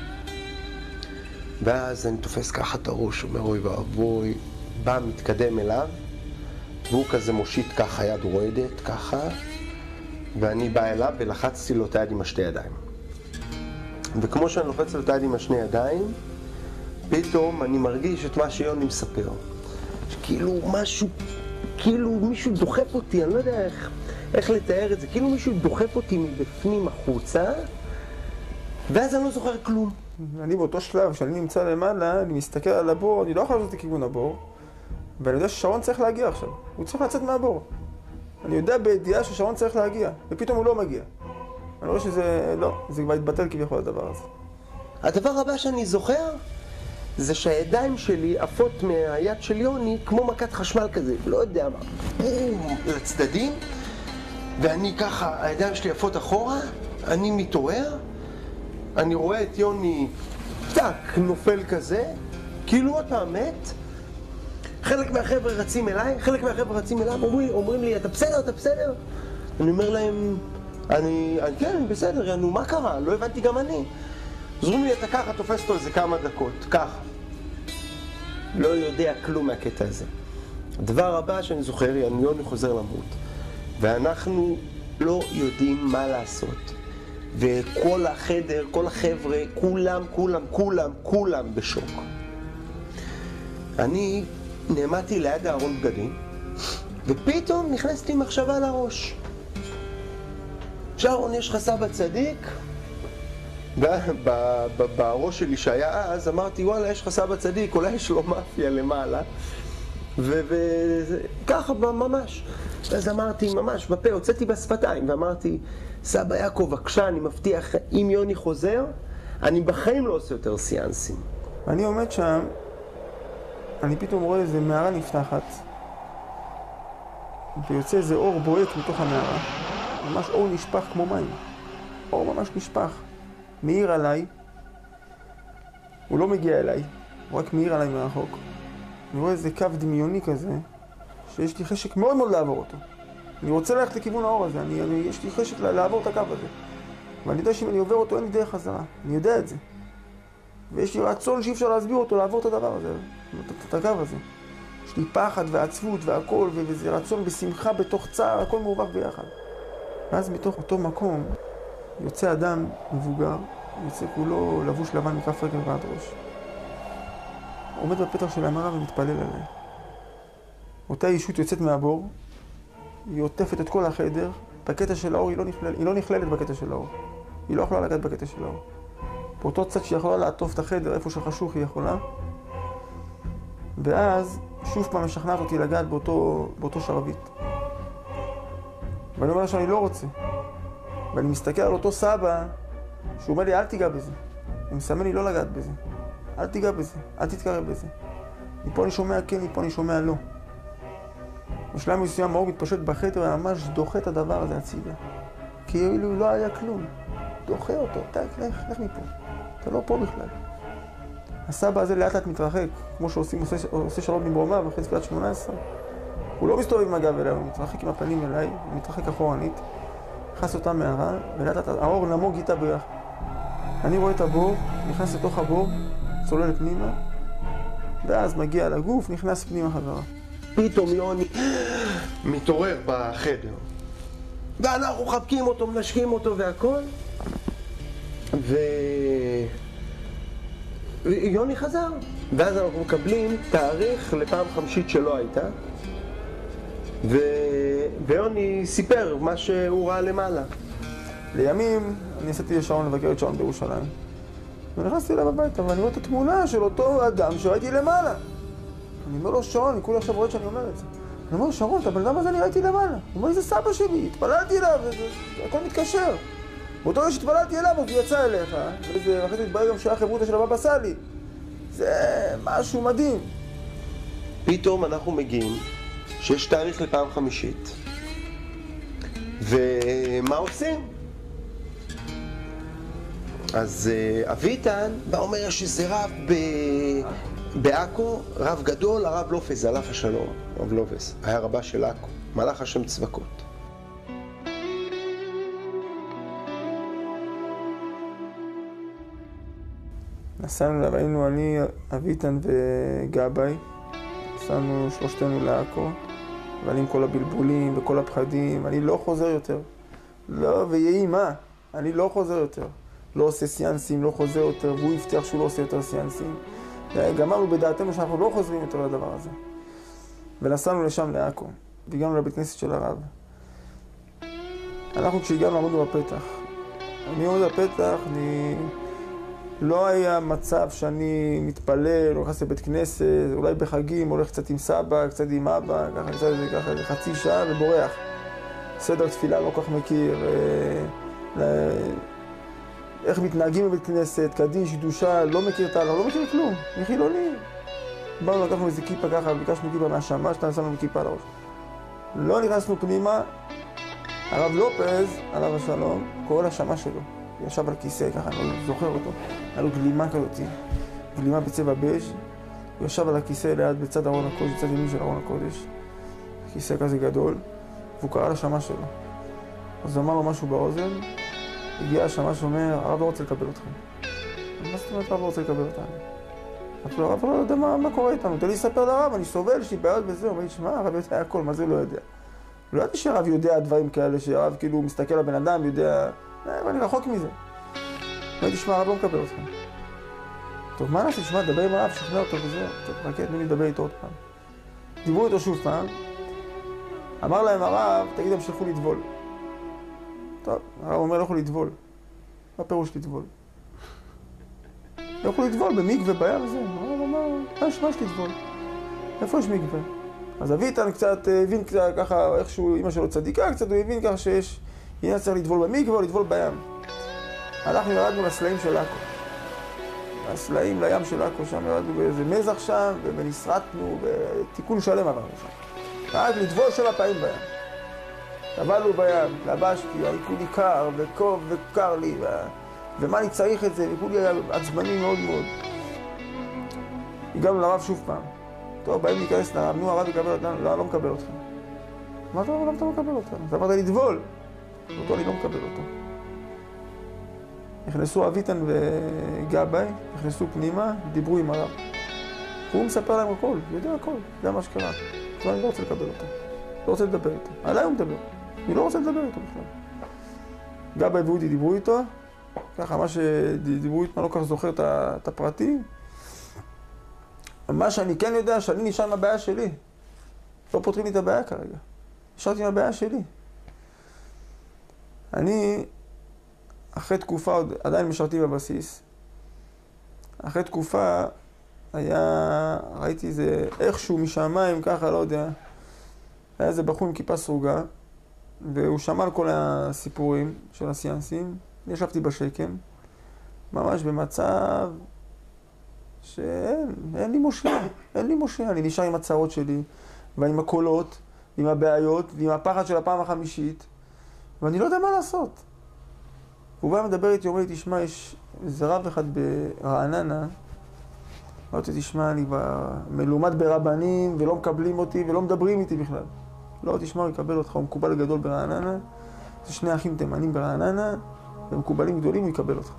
C: ואז אני תופס ככה את הראש, אומר אוי ואבוי, בא, מתקדם אליו, והוא כזה מושיט ככה, יד רועדת, ככה, ואני בא אליו ולחצתי לו את היד עם השתי ידיים. וכמו שאני לוחץ לו את היד עם השני ידיים, פתאום אני מרגיש את מה שיוני מספר. כאילו משהו, כאילו מישהו דוחף אותי, אני לא יודע איך לתאר את זה, כאילו מישהו דוחף אותי מבפנים החוצה, ואז אני לא זוכר כלום.
B: אני באותו שלב, כשאני נמצא למעלה, אני מסתכל על הבור, אני לא יכול לעשות לכיוון הבור, ואני יודע ששרון צריך להגיע עכשיו, הוא צריך לצאת מהבור. אני יודע בידיעה ששרון צריך להגיע, ופתאום הוא לא מגיע. אני רואה שזה, לא, זה כבר התבטל כביכול הדבר הזה.
C: הדבר הבא שאני זוכר, זה שהידיים שלי עפות מהיד של יוני כמו מכת חשמל כזה, לא יודע מה, לצדדים, ואני ככה, הידיים שלי עפות אחורה, אני מתעורר, אני רואה את יוני טק, נופל כזה, כאילו עוד פעם מת. חלק מהחבר'ה רצים אליי, אומרים לי, אתה בסדר, אתה בסדר? אני אומר להם, כן, אני בסדר, נו, מה קרה? לא הבנתי גם אני. אז אומרים לי, אתה ככה תופס אותו איזה כמה דקות, ככה. לא יודע כלום מהקטע הזה. הדבר הבא שאני זוכר, יוני חוזר למות, ואנחנו לא יודעים מה לעשות. וכל החדר, כל החבר'ה, כולם בשוק. אני נעמדתי ליד הארון בגדים, ופתאום נכנסתי מחשבה לראש. שרון, יש לך סבא צדיק? בראש שלי שהיה אז, אמרתי, וואלה, יש לך סבא צדיק, אולי יש לו מאפיה למעלה. וככה ממש. אז אמרתי, ממש בפה, הוצאתי בשפתיים, ואמרתי, סבא יעקב, בבקשה, אני מבטיח, אם יוני חוזר, אני בחיים לא עושה יותר סיאנסים.
B: אני עומד שם, אני פתאום רואה איזה מערה נפתחת, ויוצא איזה אור בועט מתוך המערה. ממש אור נשפך כמו מים. אור ממש נשפך. מאיר עליי. הוא לא מגיע אליי, הוא רק מאיר עליי מרחוק. אני רואה איזה קו דמיוני כזה, שיש לי חשק מאוד מאוד לעבור אותו. אני רוצה ללכת לכיוון האור הזה, יש לי חשק לעבור את הקו הזה. ואני יודע שאם אני עובר אותו, אין לי דרך חזרה. אני יודע את זה. ויש לי רצון שאי אפשר להסביר אותו, לעבור את הדבר הזה, את הקו הזה. יש לי פחד ועצבות והכל, וזה רצון בשמחה בתוך צער, הכל מעורבב ביחד. ואז מתוך אותו מקום יוצא אדם מבוגר, יוצא כולו לבוש לבן מכף רגל ועד ראש. עומד בפתח של המערה ומתפלל עליי. אותה אישות יוצאת מהבור, היא עוטפת את כל החדר, בקטע של האור היא לא נכללת בקטע של האור. היא לא יכולה לגעת בקטע של האור. באותו צד שהיא יכולה לעטוף את החדר, איפה שחשוך היא יכולה. ואז שוב פעם משכנעת אותי לגעת באותו שרביט. ואני אומר לה שאני לא רוצה. ואני מסתכל על אותו סבא, שהוא אומר לי, אל תיגע בזה. הוא מסמן לי לא לגעת בזה. אל תיגע בזה, אל תתקרב בזה. מפה אני שומע כן, מפה אני שומע לא. בשלב מסוים האור מתפשט בחדר, ממש דוחה את הדבר הזה הצידה. כאילו לא היה כלום. דוחה אותו, לך מפה. אתה לא פה בכלל. הסבא הזה לאט לאט מתרחק, כמו עושה שלום ממרומיו אחרי תפילת 18. הוא לא מסתובב עם הגב אליי, הוא מתרחק עם הפנים אליי, הוא מתרחק אחורנית, נכנס אותה מערה, ולאט לאט האור נמוג איתה ביחד. אני רואה את הבור, נכנס לתוך הבור, צולל פנימה, ואז מגיע לגוף, נכנס פנימה חזרה.
C: פתאום יוני מתעורר בחדר, ואנחנו חבקים אותו, מנשקים אותו והכל, ויוני חזר. ואז אנחנו מקבלים תאריך לפעם חמישית שלא הייתה, ויוני סיפר מה שהוא ראה למעלה.
B: לימים אני עשיתי לשרון לבקר את שרון בירושלים. ונכנסתי אליו הביתה, ואני רואה את התמונה של אותו אדם שראיתי למעלה. אני אומר לו, שרון, אני כולה עכשיו רואה שאני אומר את זה. אני אומר לו, שרון, את הבן אדם הזה אני ראיתי למעלה. הוא אומר, זה סבא שלי, התפללתי אליו, הכל מתקשר. באותו רגע שהתפללתי אליו, הוא יצא אליך, ואחרי זה התברר גם שהיה חברותא של הבבא סאלי. זה משהו מדהים.
C: פתאום אנחנו מגיעים שיש תאריך לפעם חמישית, ומה עושים? אז אביטן בא אומר, יש איזה רב בעכו, רב גדול, הרב לופס, עליו השלום, רב לופס, היה רבה של עכו, מלאך השם צבקות.
B: נסענו, היינו אני, אביטן וגבאי, נסענו שלושתנו לעכו, אבל עם כל הבלבולים וכל הפחדים, אני לא חוזר יותר. לא, ויהי מה, אני לא חוזר יותר. לא עושה סיאנסים, לא חוזר יותר, והוא הבטיח שהוא לא עושה יותר סיאנסים. גמרנו בדעתנו שאנחנו לא חוזרים יותר לדבר הזה. ונסענו לשם לעכו, והגענו לבית כנסת של הרב. אנחנו כשהגענו עמדנו בפתח. אני עומד בפתח, לא היה מצב שאני מתפלל, הולך לבית כנסת, אולי בחגים, הולך קצת עם סבא, קצת עם אבא, ככה איזה חצי שעה ובורח. סדר תפילה לא כל כך מכיר, איך מתנהגים בבית כנסת, קדיש, קדושה, לא מכיר את ההלכה, לא מכיר כלום, אני חילוני. באנו לקחנו איזה כיפה ככה, ביקשנו כיפה מהשמש, שמנו כיפה על הראש. לא נכנסנו פנימה, הרב לופז, עליו השלום, קורא לשמש שלו. הוא ישב על כיסא ככה, אני לא זוכר אותו. היה לו גלימה כזאת, גלימה בצבע בז'. הוא ישב על הכיסא ליד בצד ארון הקודש, בצד ימין של ארון הקודש. כיסא כזה גדול, והוא קרא לשמש שלו. אז הוא אמר לו משהו באוזן, הגיע השמש ואומר, הרב לא רוצה לקבל אתכם. מה זאת אומרת הרב לא רוצה לקבל אותנו? אמרתי לו, הרב לא יודע מה קורה איתנו, תן לי לספר לרב, אני סובל, יש לי בעיות וזה. הוא אומר לי, שמע, הרב יודע הכל, מה זה לא יודע? לא ידעתי שהרב יודע דברים כאלה, שהרב כאילו מסתכל על בן אדם, יודע... אני רחוק מזה. אמרתי, תשמע, הרב לא מקבל אותכם. טוב, מה נעשה? תשמע, דבר עם הרב, שכנע אותו וזהו. טוב, חכה, תנו לי לדבר איתו עוד פעם. דיברו איתו שוב פעם. אמר להם הרב, תגיד, הם שלחו לטבול. טוב, הרב אומר, לא יכול לטבול. מה פירוש לטבול? לא יכול לטבול במקווה בים וזה. הרב אמר, מה יש לטבול? איפה יש מקווה? אז אביטן קצת הבין קצת ככה, איכשהו אמא שלו צדיקה, קצת הוא הבין ככה שיש הנה צריך לטבול במקווה או לטבול בים. אנחנו ירדנו לסלעים של עכו. הסלעים לים של עכו, שם ירדנו באיזה מזח שם, ונסרטנו, ותיקון שלם עברנו שם. רק לטבול 7 פעמים בים. טבלנו בים, לבשתי, היה כולי קר וקוב וקר לי, ומה אני צריך את זה, וכולי היה עצבני מאוד מאוד. הגענו לרב שוב פעם. טוב, באים להיכנס לרב, נו, הרב יקבל אותנו, לא, לא מקבל אתכם. מה אתה אומר, למה אתה מקבל אותנו? אתה אמרת לי לטבול. אותו אני לא מקבל אותו. נכנסו אביטן וגבאי, נכנסו פנימה, דיברו עם הרב. והוא מספר להם הכל, יודע הכל, יודע מה שקרה. אז אני לא רוצה לקבל אותו, לא רוצה לדבר איתו. עליי הוא מדבר, אני לא רוצה לדבר איתו בכלל. גבאי ואודי דיברו איתו, ככה מה שדיברו איתו, אני לא כך זוכר את הפרטים. מה שאני כן יודע, שאני נשאר עם הבעיה שלי. לא פותרים לי את הבעיה כרגע. נשארתי עם הבעיה שלי. אני, אחרי תקופה, עדיין משרתי בבסיס. אחרי תקופה, ראיתי איזה, איכשהו משמיים, ככה, לא יודע. היה איזה בחור עם כיפה סרוגה, והוא שמע על כל הסיפורים של הסיאנסים. ישבתי בשקם, ממש במצב שאין לי מושיע, אין לי מושיע. אני נשאר עם הצרות שלי, ועם הקולות, עם הבעיות, ועם הפחד של הפעם החמישית. ואני לא יודע מה לעשות. הוא בא מדבר איתי, אומר לי, תשמע, יש איזה רב אחד ברעננה, אמרתי, תשמע, אני מלומד ברבנים, ולא מקבלים אותי, ולא מדברים איתי בכלל. לא, תשמע, הוא יקבל אותך, הוא מקובל גדול ברעננה, זה 2 אחים תימנים ברעננה, ומקובלים גדולים, הוא יקבל אותך.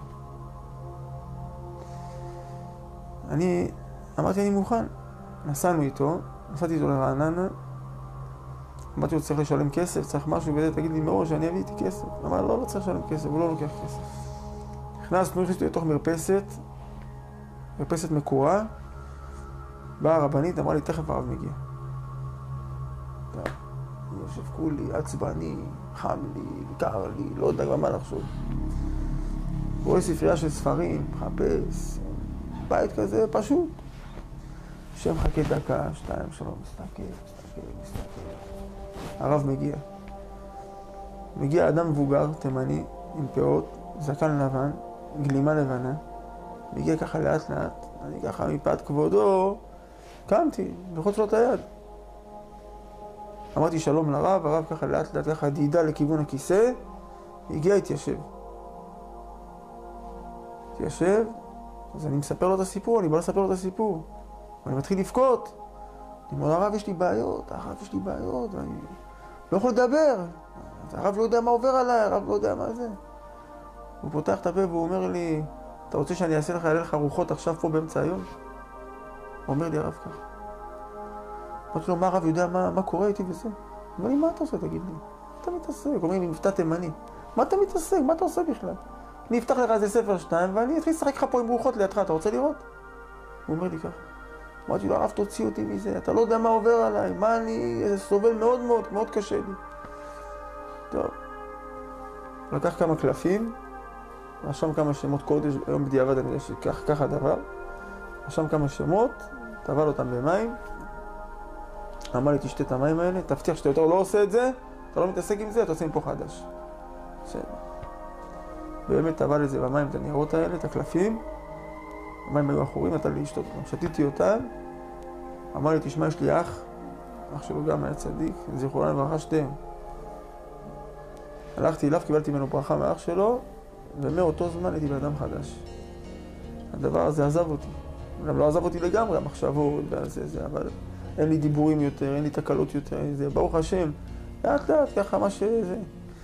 B: אני אמרתי, אני מוכן. נסענו איתו, נסעתי איתו לרעננה, אמרתי לו, צריך לשלם כסף, צריך משהו, וזה, תגיד לי מראש, אני אביא איתי כסף. אמר, לא צריך לשלם כסף, הוא לא לוקח כסף. נכנסנו, הכניסו לתוך מרפסת מקורה, באה הרבנית, אמרה לי, תכף הרב מגיע. אני יושב כולי, עצבני, חם לי, קר לי, לא יודע מה לחשוב. רואה ספרייה של ספרים, מחפש, בית כזה פשוט. שם חכה דקה, 2, 3, מסתכל. הרב מגיע. מגיע אדם מבוגר, תימני, עם פאות, זקן לבן, גלימה לבנה. מגיע ככה לאט לאט, אני ככה מפאת כבודו, קמתי, לחוץ לו את היד. אמרתי שלום לרב, הרב ככה לאט לאט ככה דידה לכיוון הכיסא, הגיע, התיישב. אז אני מספר לו את הסיפור, אני בא לספר לו את הסיפור. ואני מתחיל לבכות. אני אומר, הרב יש לי בעיות, ואני לא יכול לדבר. הרב לא יודע מה עובר עליי, הרב לא יודע מה זה. הוא פותח את הפה והוא אומר לי, אתה רוצה שאני אעשה לך, יעלה לך רוחות עכשיו פה באמצע היום? הוא אומר לי הרב ככה. אמרתי לו, מה הרב יודע מה קורה איתי וזה? הוא אומר לי, מה אתה עושה, תגיד לי? מה אתה מתעסק? הוא אומר לי, מבטא תימני. מה אתה מתעסק? מה אתה עושה בכלל? אני אפתח לך איזה ספר 2 ואני אתחיל לשחק לך פה עם רוחות לידך, אתה רוצה לראות? הוא אומר לי ככה. אמרתי לו, הרב תוציא אותי מזה, אתה לא יודע מה עובר עליי, מה אני סובל מאוד מאוד, מאוד קשה לי. טוב. לקח כמה קלפים, רשם כמה שמות קודש, היום בדיעבד אני יודע שכך הדבר. רשם כמה שמות, טבל אותם במים. אמר לי, תשתה את המים האלה, תבטיח שאתה יותר לא עושה את זה, אתה לא מתעסק עם זה, אתה עושה מפה חדש. בסדר. באמת טבל את זה במים, את הניירות האלה, את הקלפים. המים היו אחורים, נתן לי לשתות אותם. שתיתי אותם, אמר לי, תשמע, יש לי אח שלו גם היה צדיק, זיכרונה לברכה שתיהם. הלכתי אליו, קיבלתי ממנו ברכה מאח שלו, ומאותו זמן הייתי באדם חדש. הדבר הזה עזב אותי. גם לא עזב אותי לגמרי, המחשבות והזה, אבל אין לי דיבורים יותר, אין לי תקלות יותר, זה ברוך השם. לאט לאט, ככה מה שזה.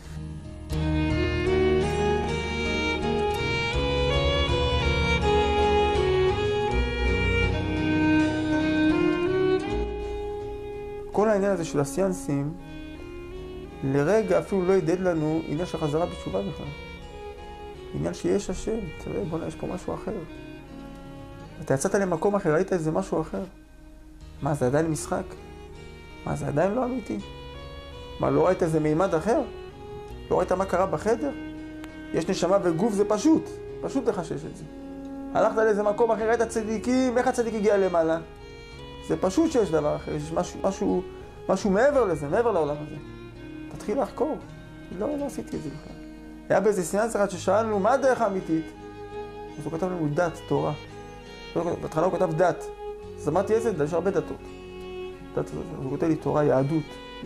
B: כל העניין הזה של הסיאנסים, לרגע אפילו לא ידד לנו עניין של חזרה בתשובה בכלל. עניין שיש השם, תראה, בוא יש פה משהו אחר. אתה יצאת למקום אחר, ראית איזה משהו אחר. מה, זה עדיין משחק? מה, זה עדיין לא אמיתי? מה, לא ראית איזה מימד אחר? לא ראית מה קרה בחדר? יש נשמה וגוף, זה פשוט לחשש את זה. הלכת לאיזה מקום אחר, ראית צדיקים, איך הצדיק הגיע למעלה? זה פשוט שיש דבר אחר, יש משהו מעבר לזה, מעבר לעולם הזה. תתחיל לחקור. לא עשיתי את זה בכלל. היה באיזה סיאנס אחד ששאלנו מה הדרך האמיתית? אז הוא כתב לנו דת, תורה. בהתחלה הוא כתב דת. אז אמרתי איזה דת, יש הרבה דתות. דת הזאת. הוא כותב לי תורה, יהדות.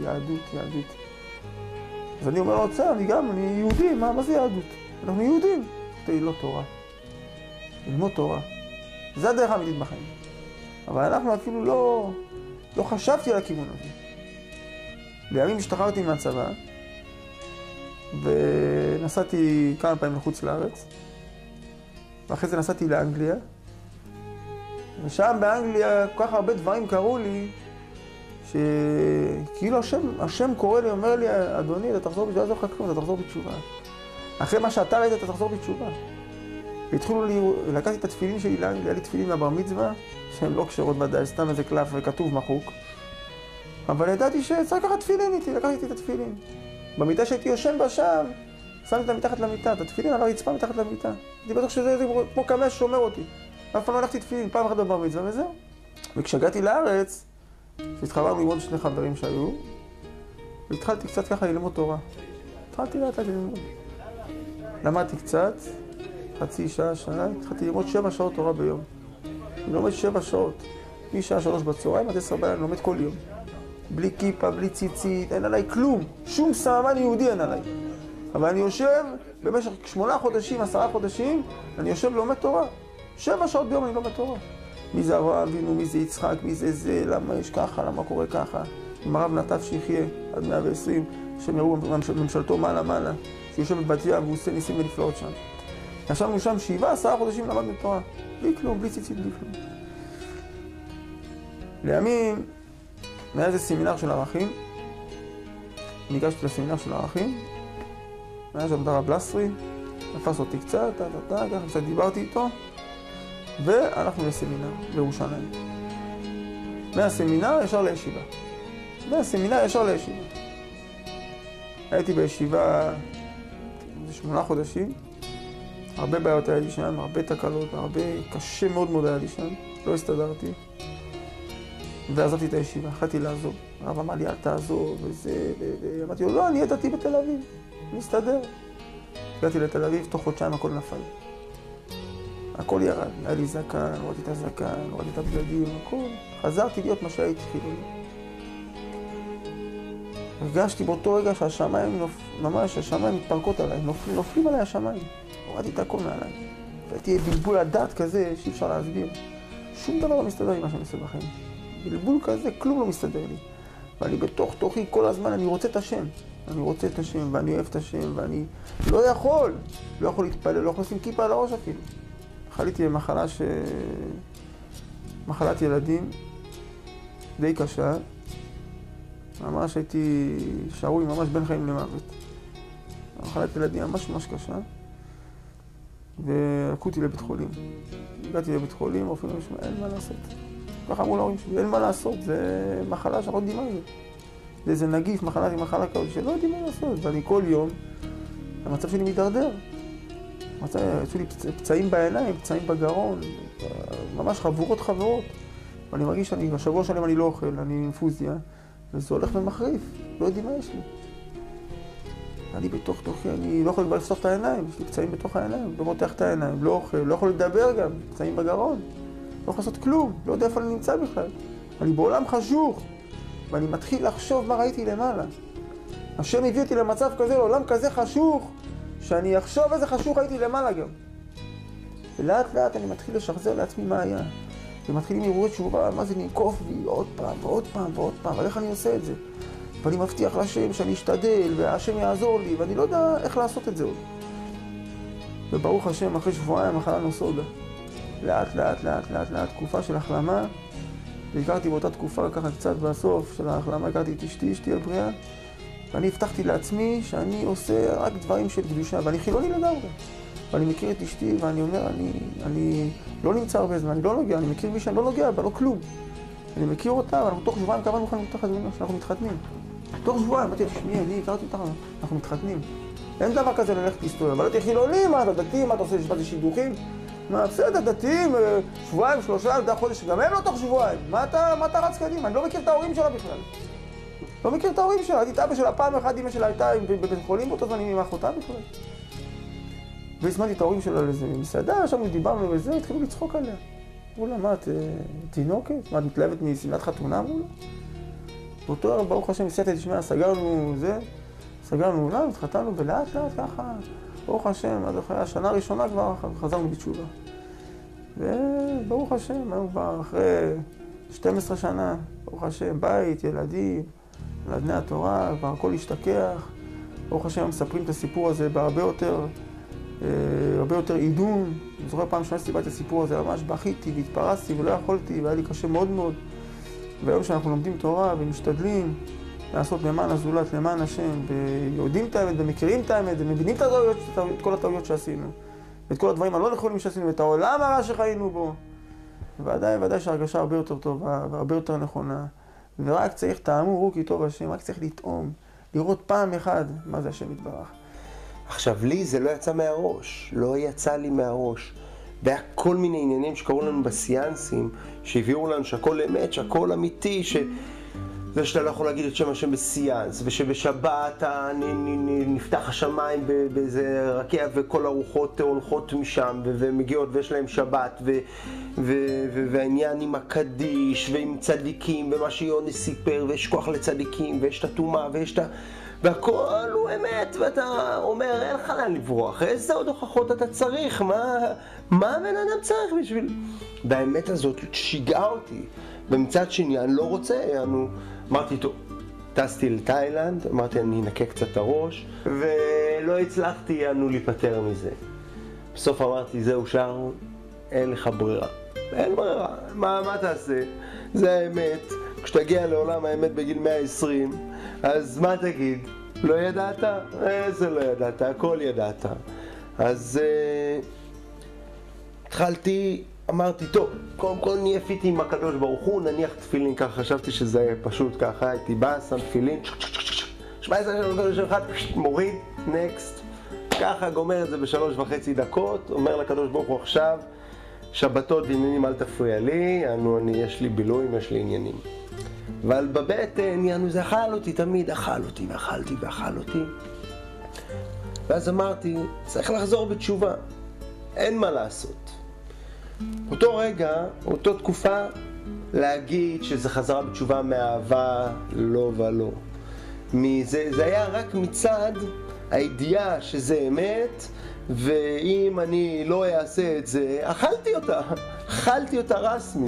B: אז אני אומר לו, אני יהודי, מה זה יהדות? אנחנו יהודים. כותב לי, לא תורה. ללמוד תורה. זה הדרך האמיתית בחיים. אבל אנחנו אפילו לא חשבתי על הכיוון הזה. בימים השתחררתי מהצבא, ונסעתי כמה פעמים לחוץ לארץ, ואחרי זה נסעתי לאנגליה, ושם באנגליה כל כך הרבה דברים קרו לי, שכאילו השם קורא לי, אומר לי, אדוני, אתה תחזור בתשובה, זה כלום, אתה תחזור בתשובה. אחרי מה שאתה ראית, אתה תחזור בתשובה. והתחילו לי, לקחתי את התפילין שלי לאנגליה, היה לי תפילין מהבר מצווה, שהן לא קשרות ודאי, סתם איזה קלף וכתוב מחוק. אבל ידעתי שצריך לקחת תפילין איתי, לקחתי איתי את התפילין. במיטה שהייתי יושן בה שם, שמתי אותה מתחת למיטה, את התפילין על הרצפה מתחת למיטה. הייתי בטוח שזה כמו קמע ששומר אותי. אף פעם לא הלכתי תפילין, פעם אחת בבר מצווה וזהו. וכשהגעתי לארץ, התחברנו עם עוד שני חברים שהיו, והתחלתי קצת ככה ללמוד תורה. התחלתי לאט ללמוד. למדתי קצת, חצי שעה, שעה, התחלתי ללמוד 7 שעות תורה ביום. אני לומד 7 שעות, משעה 3 בצהריים עד 10 בלילה, אני לומד כל יום. בלי כיפה, בלי ציצית, אין עליי כלום. שום סממן יהודי אין עליי. אבל אני יושב במשך 8 חודשים, 10 חודשים, אני יושב ולומד תורה. 7 שעות ביום אני לומד תורה. מי זה אברהם אבינו, מי זה יצחק, מי זה, למה יש ככה, למה קורה ככה. עם הרב נתב שיחיה עד 120, שהם יראו ממשלתו מעלה, שיושב בבת ים והוא עושה ניסים ונפלאות שם. ישבנו שם 7-10 חודשים למדנו תורה. בלי כלום, בלי ציצית, בלי כלום. לימים, היה איזה סמינר של ערכים. ניגשתי לסמינר של ערכים. היה שם דרב לסרי, תפס אותי קצת, ככה קצת דיברתי איתו, והלכנו לסמינר בירושלים. מהסמינר ישר לישיבה. הייתי בישיבה 8 חודשים. הרבה בעיות היה לי שם, הרבה תקלות, קשה מאוד מאוד היה לי שם. לא הסתדרתי. ועזבתי את הישיבה, החלטתי לעזוב. הרב אמר לי, אל תעזוב, אמרתי לו, לא, אני ידעתי בתל אביב, אני אסתדר. הגעתי לתל אביב, תוך חודשיים הכל נפל. הכל ירד, היה לי זקן, הורדתי את הזקן, הורדתי את הבגדים, הכל. חזרתי להיות מה שהייתי חילוני. הרגשתי באותו רגע שהשמיים, ממש השמיים מתפרקות עליי, נופלים עליי השמיים. הורדתי את הכל מעליי. והייתי בלבול הדעת כזה שאי אפשר להסביר. שום דבר לא מסתדר עם מה שאני עושה בחיים. בלבול כזה, כלום לא מסתדר לי. ואני בתוך תוכי כל הזמן, אני רוצה את השם. ואני אוהב את השם, ואני לא יכול להתפלל, לא יכול לשים כיפה על הראש אפילו. חליתי במחלה מחלת ילדים די קשה. ממש הייתי שערוי ממש בין חיים למוות. מחלת ילדים ממש קשה. ולקחו אותי לבית חולים. הגעתי לבית חולים, רופאים אמרו לי, אין מה לעשות. ככה אמרו להורים שלי, אין מה לעשות, זה מחלה שאנחנו יודעים מה זה. זה איזה נגיף, מחלה כזאת שלא יודעים מה לעשות. ואני כל יום, המצב שלי מתדרדר. יצאו לי פצעים בעיניים, פצעים בגרון, ממש חבורות. ואני מרגיש בשבוע שלם אני לא אוכל, אני אינפוזיה, וזה הולך ומחריף, לא יודעים מה יש לי. אני בתוכי, אני לא יכול כבר לפתוח את העיניים, יש לי פצעים בתוך העיניים, לא מותח את העיניים, לא אוכל, לא יכול לדבר גם, פצעים בגרון, לא יכול לעשות כלום, לא יודע איפה אני נמצא בכלל. אני בעולם חשוך, ואני מתחיל לחשוב מה ראיתי למעלה. השם הביא אותי למצב כזה, לעולם כזה חשוך, שאני אחשוב איזה חשוך הייתי למעלה גם. ולאט לאט אני מתחיל לשחזר לעצמי מה היה. ומתחילים לראות תשובה, מה זה ננקוף בי עוד פעם, אבל איך אני עושה את זה? ואני מבטיח להשם שאני אשתדל, והשם יעזור לי, ואני לא יודע איך לעשות את זה עוד. וברוך השם, אחרי שבועיים המחלה נסוגה. לאט, תקופה של החלמה. והכרתי באותה תקופה, ככה קצת בסוף של ההחלמה, הכרתי את אשתי הבריאה. ואני הבטחתי לעצמי שאני עושה רק דברים של קדושה, ואני חילוני לגמרי. ואני מכיר את אשתי, ואני אומר, אני לא נמצא הרבה זמן, אני לא נוגע, אני מכיר מי שאני לא נוגע, אבל לא כלום. אני מכיר אותה, ואנחנו תוך שבועיים קבענו שאנחנו מתחתנים. תוך שבועיים, אמרתי, תשמעי, אני הכרתי אותך, אנחנו מתחתנים. אין דבר כזה ללכת להסתובב, אבל אתה חילוני, מה אתה דתי, מה אתה עושה לשבת שידוכים? מה, בסדר, דתיים, שבועיים, 3, דע חודש, גם הם לא תוך שבועיים. מה אתה רץ קדימה? אני לא מכיר את ההורים שלה בכלל. לא מכיר את ההורים שלה, הייתי את אבא שלה, פעם אחת אמא שלה הייתה בבית חולים, באותו זמן עם אחותה בכלל. והזמנתי את ההורים שלה לאיזה מסעדה, שם דיברנו וזה, התחילו לצחוק עליה. אמרו לה, מה, את תינוקת? מה, את מתלהבת משמלת חתונה? אמרו לה. באותו ערב, ברוך השם, סייעתא דשמיא, סגרנו אולם, התחתנו ולאט ככה, ברוך השם, עד אחרי השנה הראשונה כבר חזרנו בתשובה. וברוך השם, היום כבר אחרי 12 שנה, ברוך השם, בית, ילדים, ילדני התורה, כבר הכל השתכח. ברוך השם, מספרים את הסיפור הזה בהרבה יותר עידון. אני זוכר פעם שנה שסיפרתי את הסיפור הזה, ממש בכיתי והתפרצתי ולא יכולתי, והיה לי קשה מאוד מאוד. והיום שאנחנו לומדים תורה ומשתדלים לעשות למען הזולת, למען השם, ויודעים את האמת ומכירים את האמת ומבינים את כל הטעויות שעשינו, ואת כל הדברים הלא נכונים שעשינו, ואת העולם הרע שחיינו בו. ודאי שההרגשה הרבה יותר טובה והרבה יותר נכונה. ורק צריך, תאמו כי טוב השם, רק צריך לטעום, לראות פעם אחד מה זה השם יתברך.
C: עכשיו, לי זה לא יצא מהראש, לא יצא לי מהראש. והיה כל מיני עניינים שקראו לנו בסיאנסים, שהביאו לנו שהכל אמת, שהכל אמיתי, זה שאתה לא יכול להגיד את שם השם בסיאנס, ושבשבת נפתח השמיים באיזה רקיע וכל הרוחות הולכות משם ומגיעות ויש להם שבת, והעניין עם הקדיש ועם צדיקים ומה שיוני סיפר, ויש כוח לצדיקים ויש את התאומה ויש את והכל הוא אמת, ואתה אומר, אין לך לאן לברוח, איזה עוד הוכחות אתה צריך, מה הבן אדם צריך בשביל... והאמת הזאת שיגעה אותי, במצד שני, אני לא רוצה, אמרתי, טוב, טסתי לתאילנד, אמרתי, אני אנקה קצת את הראש, ולא הצלחתי להיפטר מזה. בסוף אמרתי, זהו שרון, אין לך ברירה. אין ברירה, מה תעשה? זה האמת. כשתגיע לעולם האמת בגיל 120, אז מה תגיד? לא ידעת? איזה לא ידעת, הכל ידעת. אז התחלתי, אמרתי, טוב, קודם כל נהיה פיטי עם הקדוש ברוך הוא, נניח תפילין, ככה חשבתי שזה פשוט ככה, הייתי בא, שם תפילין, 17 מוריד, נקסט, ככה גומר את זה ב3.5 דקות, אומר לקדוש ברוך הוא עכשיו, שבתות ועניינים אל תפריע לי, יש לי בילויים, יש לי עניינים. אבל בבטן, זה אכל אותי תמיד, אכל אותי ואכל אותי. ואז אמרתי, צריך לחזור בתשובה, אין מה לעשות. אותו רגע, אותו תקופה, להגיד שזה חזרה בתשובה מאהבה, לא ולא. זה היה רק מצד הידיעה שזה אמת, ואם אני לא אעשה את זה, אכלתי אותה רסמי.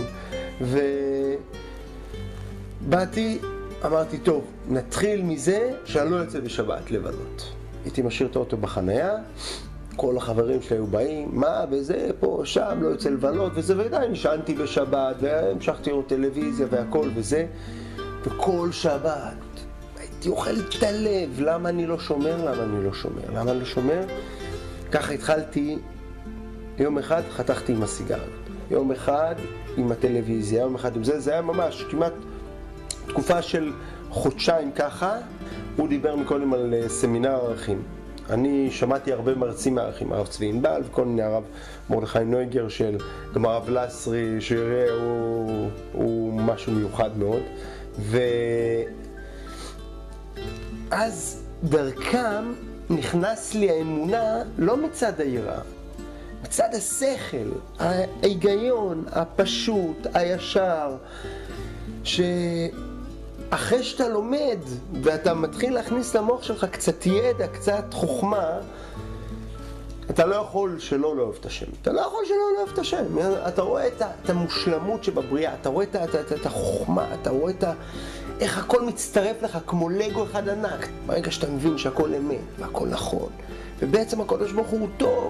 C: ובאתי, אמרתי, טוב, נתחיל מזה שאני לא יוצא בשבת לבלות. הייתי משאיר את האוטו בחנייה, כל החברים שלי היו באים, מה, וזה, פה, שם, לא יוצא לבלות, וזה, ועדיין נשענתי בשבת, והמשכתי לראות טלוויזיה והכל וזה, וכל שבת הייתי אוכל את הלב, למה אני לא שומר, למה אני לא שומר? ככה התחלתי, יום אחד חתכתי עם הסיגריות, יום אחד עם הטלוויזיה, יום אחד עם זה היה ממש כמעט תקופה של חודשיים ככה. הוא דיבר מקודם על סמינר ערכים. אני שמעתי הרבה מרצים מערכים, הרב צבי ענבל וכל מיני, הרב מרדכי נויגר של גם הרב לסרי, שהוא משהו מיוחד מאוד. ואז דרכם נכנס לי האמונה לא מצד היראה, מצד השכל, ההיגיון, הפשוט, הישר, אחרי שאתה לומד ואתה מתחיל להכניס למוח שלך קצת ידע, קצת חוכמה, אתה לא יכול שלא לאהוב את השם. אתה רואה את המושלמות שבבריאה, אתה רואה את החוכמה, אתה רואה איך הכל מצטרף לך כמו לגו אחד ענק. ברגע שאתה מבין שהכל אמת והכל נכון, ובעצם הקדוש ברוך הוא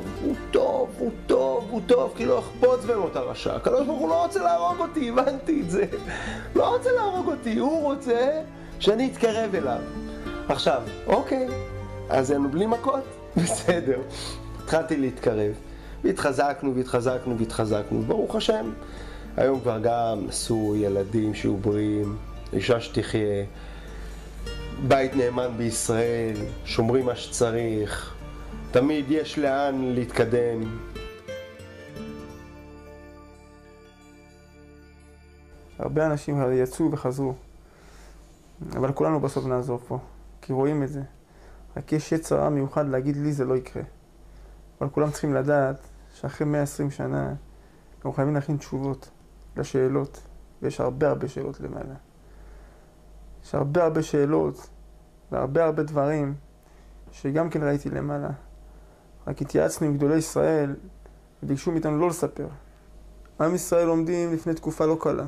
C: טוב, כי לא אכפות במות הרשע. הקדוש ברוך הוא לא רוצה להרוג אותי, הבנתי את זה. לא רוצה להרוג אותי, הוא רוצה שאני אתקרב אליו. עכשיו, אוקיי, אז היינו בלי מכות, בסדר. התחלתי להתקרב, והתחזקנו, ברוך השם. היום כבר גם נשאו ילדים שיהיו בריאים, אישה שתחיה, בית נאמן בישראל, שומרים מה שצריך, תמיד יש לאן להתקדם.
B: הרבה אנשים יצאו וחזרו, אבל כולנו בסוף נעזוב פה, כי רואים את זה. רק יש יצר רע מיוחד להגיד לי זה לא יקרה. אבל כולם צריכים לדעת שאחרי 120 שנה אנחנו חייבים להכין תשובות לשאלות, ויש הרבה שאלות למעלה. יש הרבה שאלות והרבה דברים שגם כן ראיתי למעלה. רק התייעצנו עם גדולי ישראל וביקשו מאיתנו לא לספר. עם ישראל עומדים לפני תקופה לא קלה.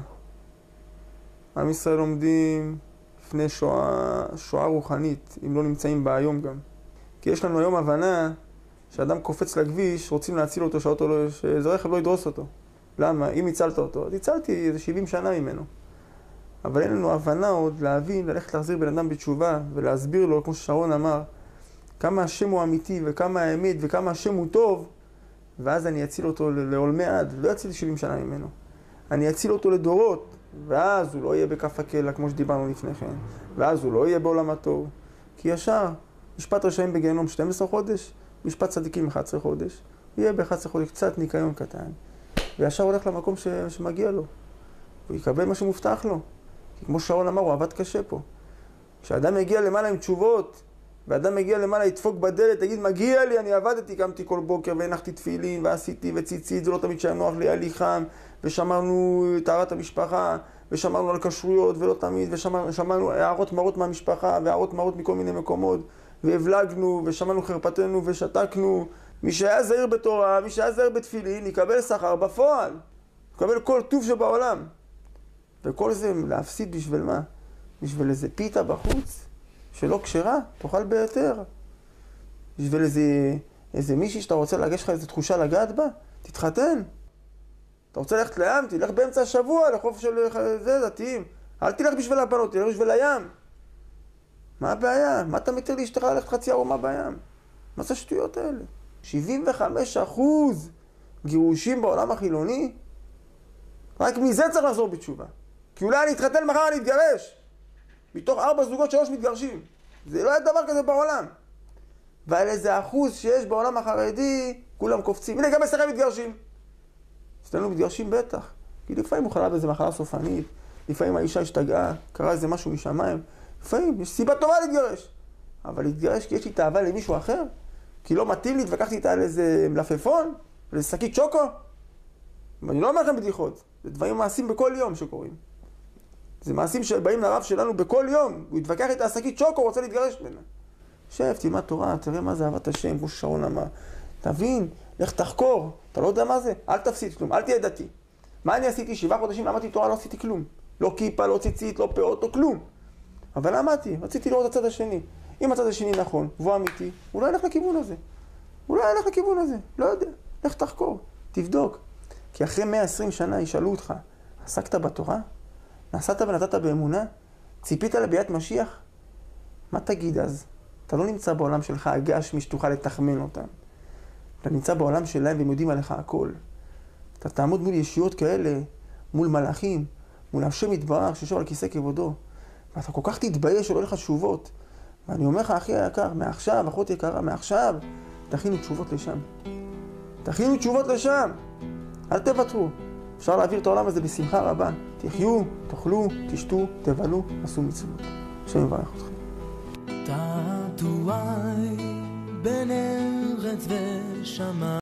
B: עם ישראל עומדים לפני שואה רוחנית, אם לא נמצאים בה היום גם. כי יש לנו היום הבנה שאדם קופץ לכביש, רוצים להציל אותו, שזה רכב לא ידרוס אותו. למה? אם הצלת אותו, אז הצלתי איזה 70 שנה ממנו. אבל אין לנו הבנה עוד להבין, ללכת להחזיר בן אדם בתשובה ולהסביר לו, כמו ששרון אמר, כמה השם הוא אמיתי וכמה האמת וכמה השם הוא טוב, ואז אני אציל אותו לעולמי עד, לא אציל 70 שנה ממנו. אני אציל אותו לדורות, ואז הוא לא יהיה בכף הקלע כמו שדיברנו לפני כן, ואז הוא לא יהיה בעולם הטוב, כי ישר, משפט רשעים בגיהנום 12 חודש, משפט צדיקים 11 חודש, הוא יהיה ב-11 חודש קצת ניקיון קטן, וישר הולך למקום שמגיע לו, הוא יקבל מה שמובטח לו, כי כמו שרון אמר, הוא עבד קשה פה. כשאדם מגיע למעלה עם תשובות, ואדם מגיע למעלה, ידפוק בדלת, תגיד, מגיע לי, אני עבדתי, קמתי כל בוקר, והנחתי תפילין, ועשיתי, וציצית, זה לא תמיד שהיה נוח לי, היה לי חם, ושמרנו טהרת המשפחה, ושמרנו על כשרויות, ולא תמיד, ושמרנו הערות מרות מהמשפחה, והערות מרות מכל מיני מקומות, והבלגנו, ושמענו חרפתנו, ושתקנו. מי שהיה זהיר בתורה, מי שהיה זהיר בתפילין, יקבל שכר בפועל. יקבל כל טוב שבעולם. וכל זה להפסיד בשביל מה? בשביל איזה פיתה בחוץ? שלא כשרה, תאכל ביותר. בשביל איזה מישהי שאתה רוצה להגש לך איזו תחושה לגעת בה, תתחתן. אתה רוצה ללכת לים, תלך באמצע השבוע לחוף של זה, דתיים. אל תלך בשביל הבנות, תלך בשביל הים. מה הבעיה? מה אתה מתיר לאשתך ללכת חצי ערומה בים? מה זה השטויות האלה? 75% גירושים בעולם החילוני? רק מזה צריך לחזור בתשובה. כי אולי אני אתחתן מחר, אני אתגרש. מתוך 4 זוגות 3 מתגרשים. זה לא היה דבר כזה בעולם. ועל איזה אחוז שיש בעולם החרדי, כולם קופצים. הנה, גם אצלכם מתגרשים. אצלנו מתגרשים בטח. כי לפעמים הוא חלה באיזה מחלה סופנית, לפעמים האישה השתגעה, קרה איזה משהו משמיים. לפעמים יש סיבה טובה להתגרש. אבל להתגרש כי יש לי תאווה למישהו אחר? כי לא מתאים לי, התווכחתי איתה על איזה מלפפון, על איזה שקית שוקו. ואני לא אומר לכם בדיחות. זה דברים מעשים בכל יום שקורים. זה מעשים שבאים לרב שלנו בכל יום. הוא התווכח איתה על שקית שוקו, הוא רוצה להתגרש ממנה. שב, תלמד תורה, תראה מה זה אהבת השם, כמו ששרון אמר. תבין, לך תחקור. אתה לא יודע מה זה? אל תפסיד כלום, אל תהיה דתי. מה אני עשיתי? 7 חודשים למדתי תורה, לא עשיתי כלום. לא כיפה, לא ציצית, לא פאות, לא כלום. אבל למדתי, רציתי לראות את הצד השני. אם הצד השני נכון, והוא אמיתי, הוא לא ילך לכיוון הזה. הוא לא ילך לכיוון הזה, לא יודע. לך תחקור, תבדוק. כי אחרי 120 שנה ישאלו אותך, עסקת בתורה? נעשת ונתת באמונה? ציפית לביאת משיח? מה תגיד אז? אתה לא נמצא בעולם שלך הגשמי שתוכל לתחמן אותם. אתה נמצא בעולם שלהם והם יודעים עליך הכל. אתה תעמוד מול ישויות כאלה, מול מלאכים, מול השם יתברך שישב על כיסא כבודו. ואתה כל כך תתבייש שלא לך תשובות. ואני אומר לך, אחי היקר, מעכשיו, אחות יקרה, מעכשיו, תכינו תשובות לשם. תכינו תשובות לשם. אל תוותרו. אפשר להעביר את העולם הזה בשמחה רבה. תחיו, תאכלו, תשתו, תבלו, עשו מצוות. השם יברך אתכם.
E: תעתועי בין ארץ ושמיים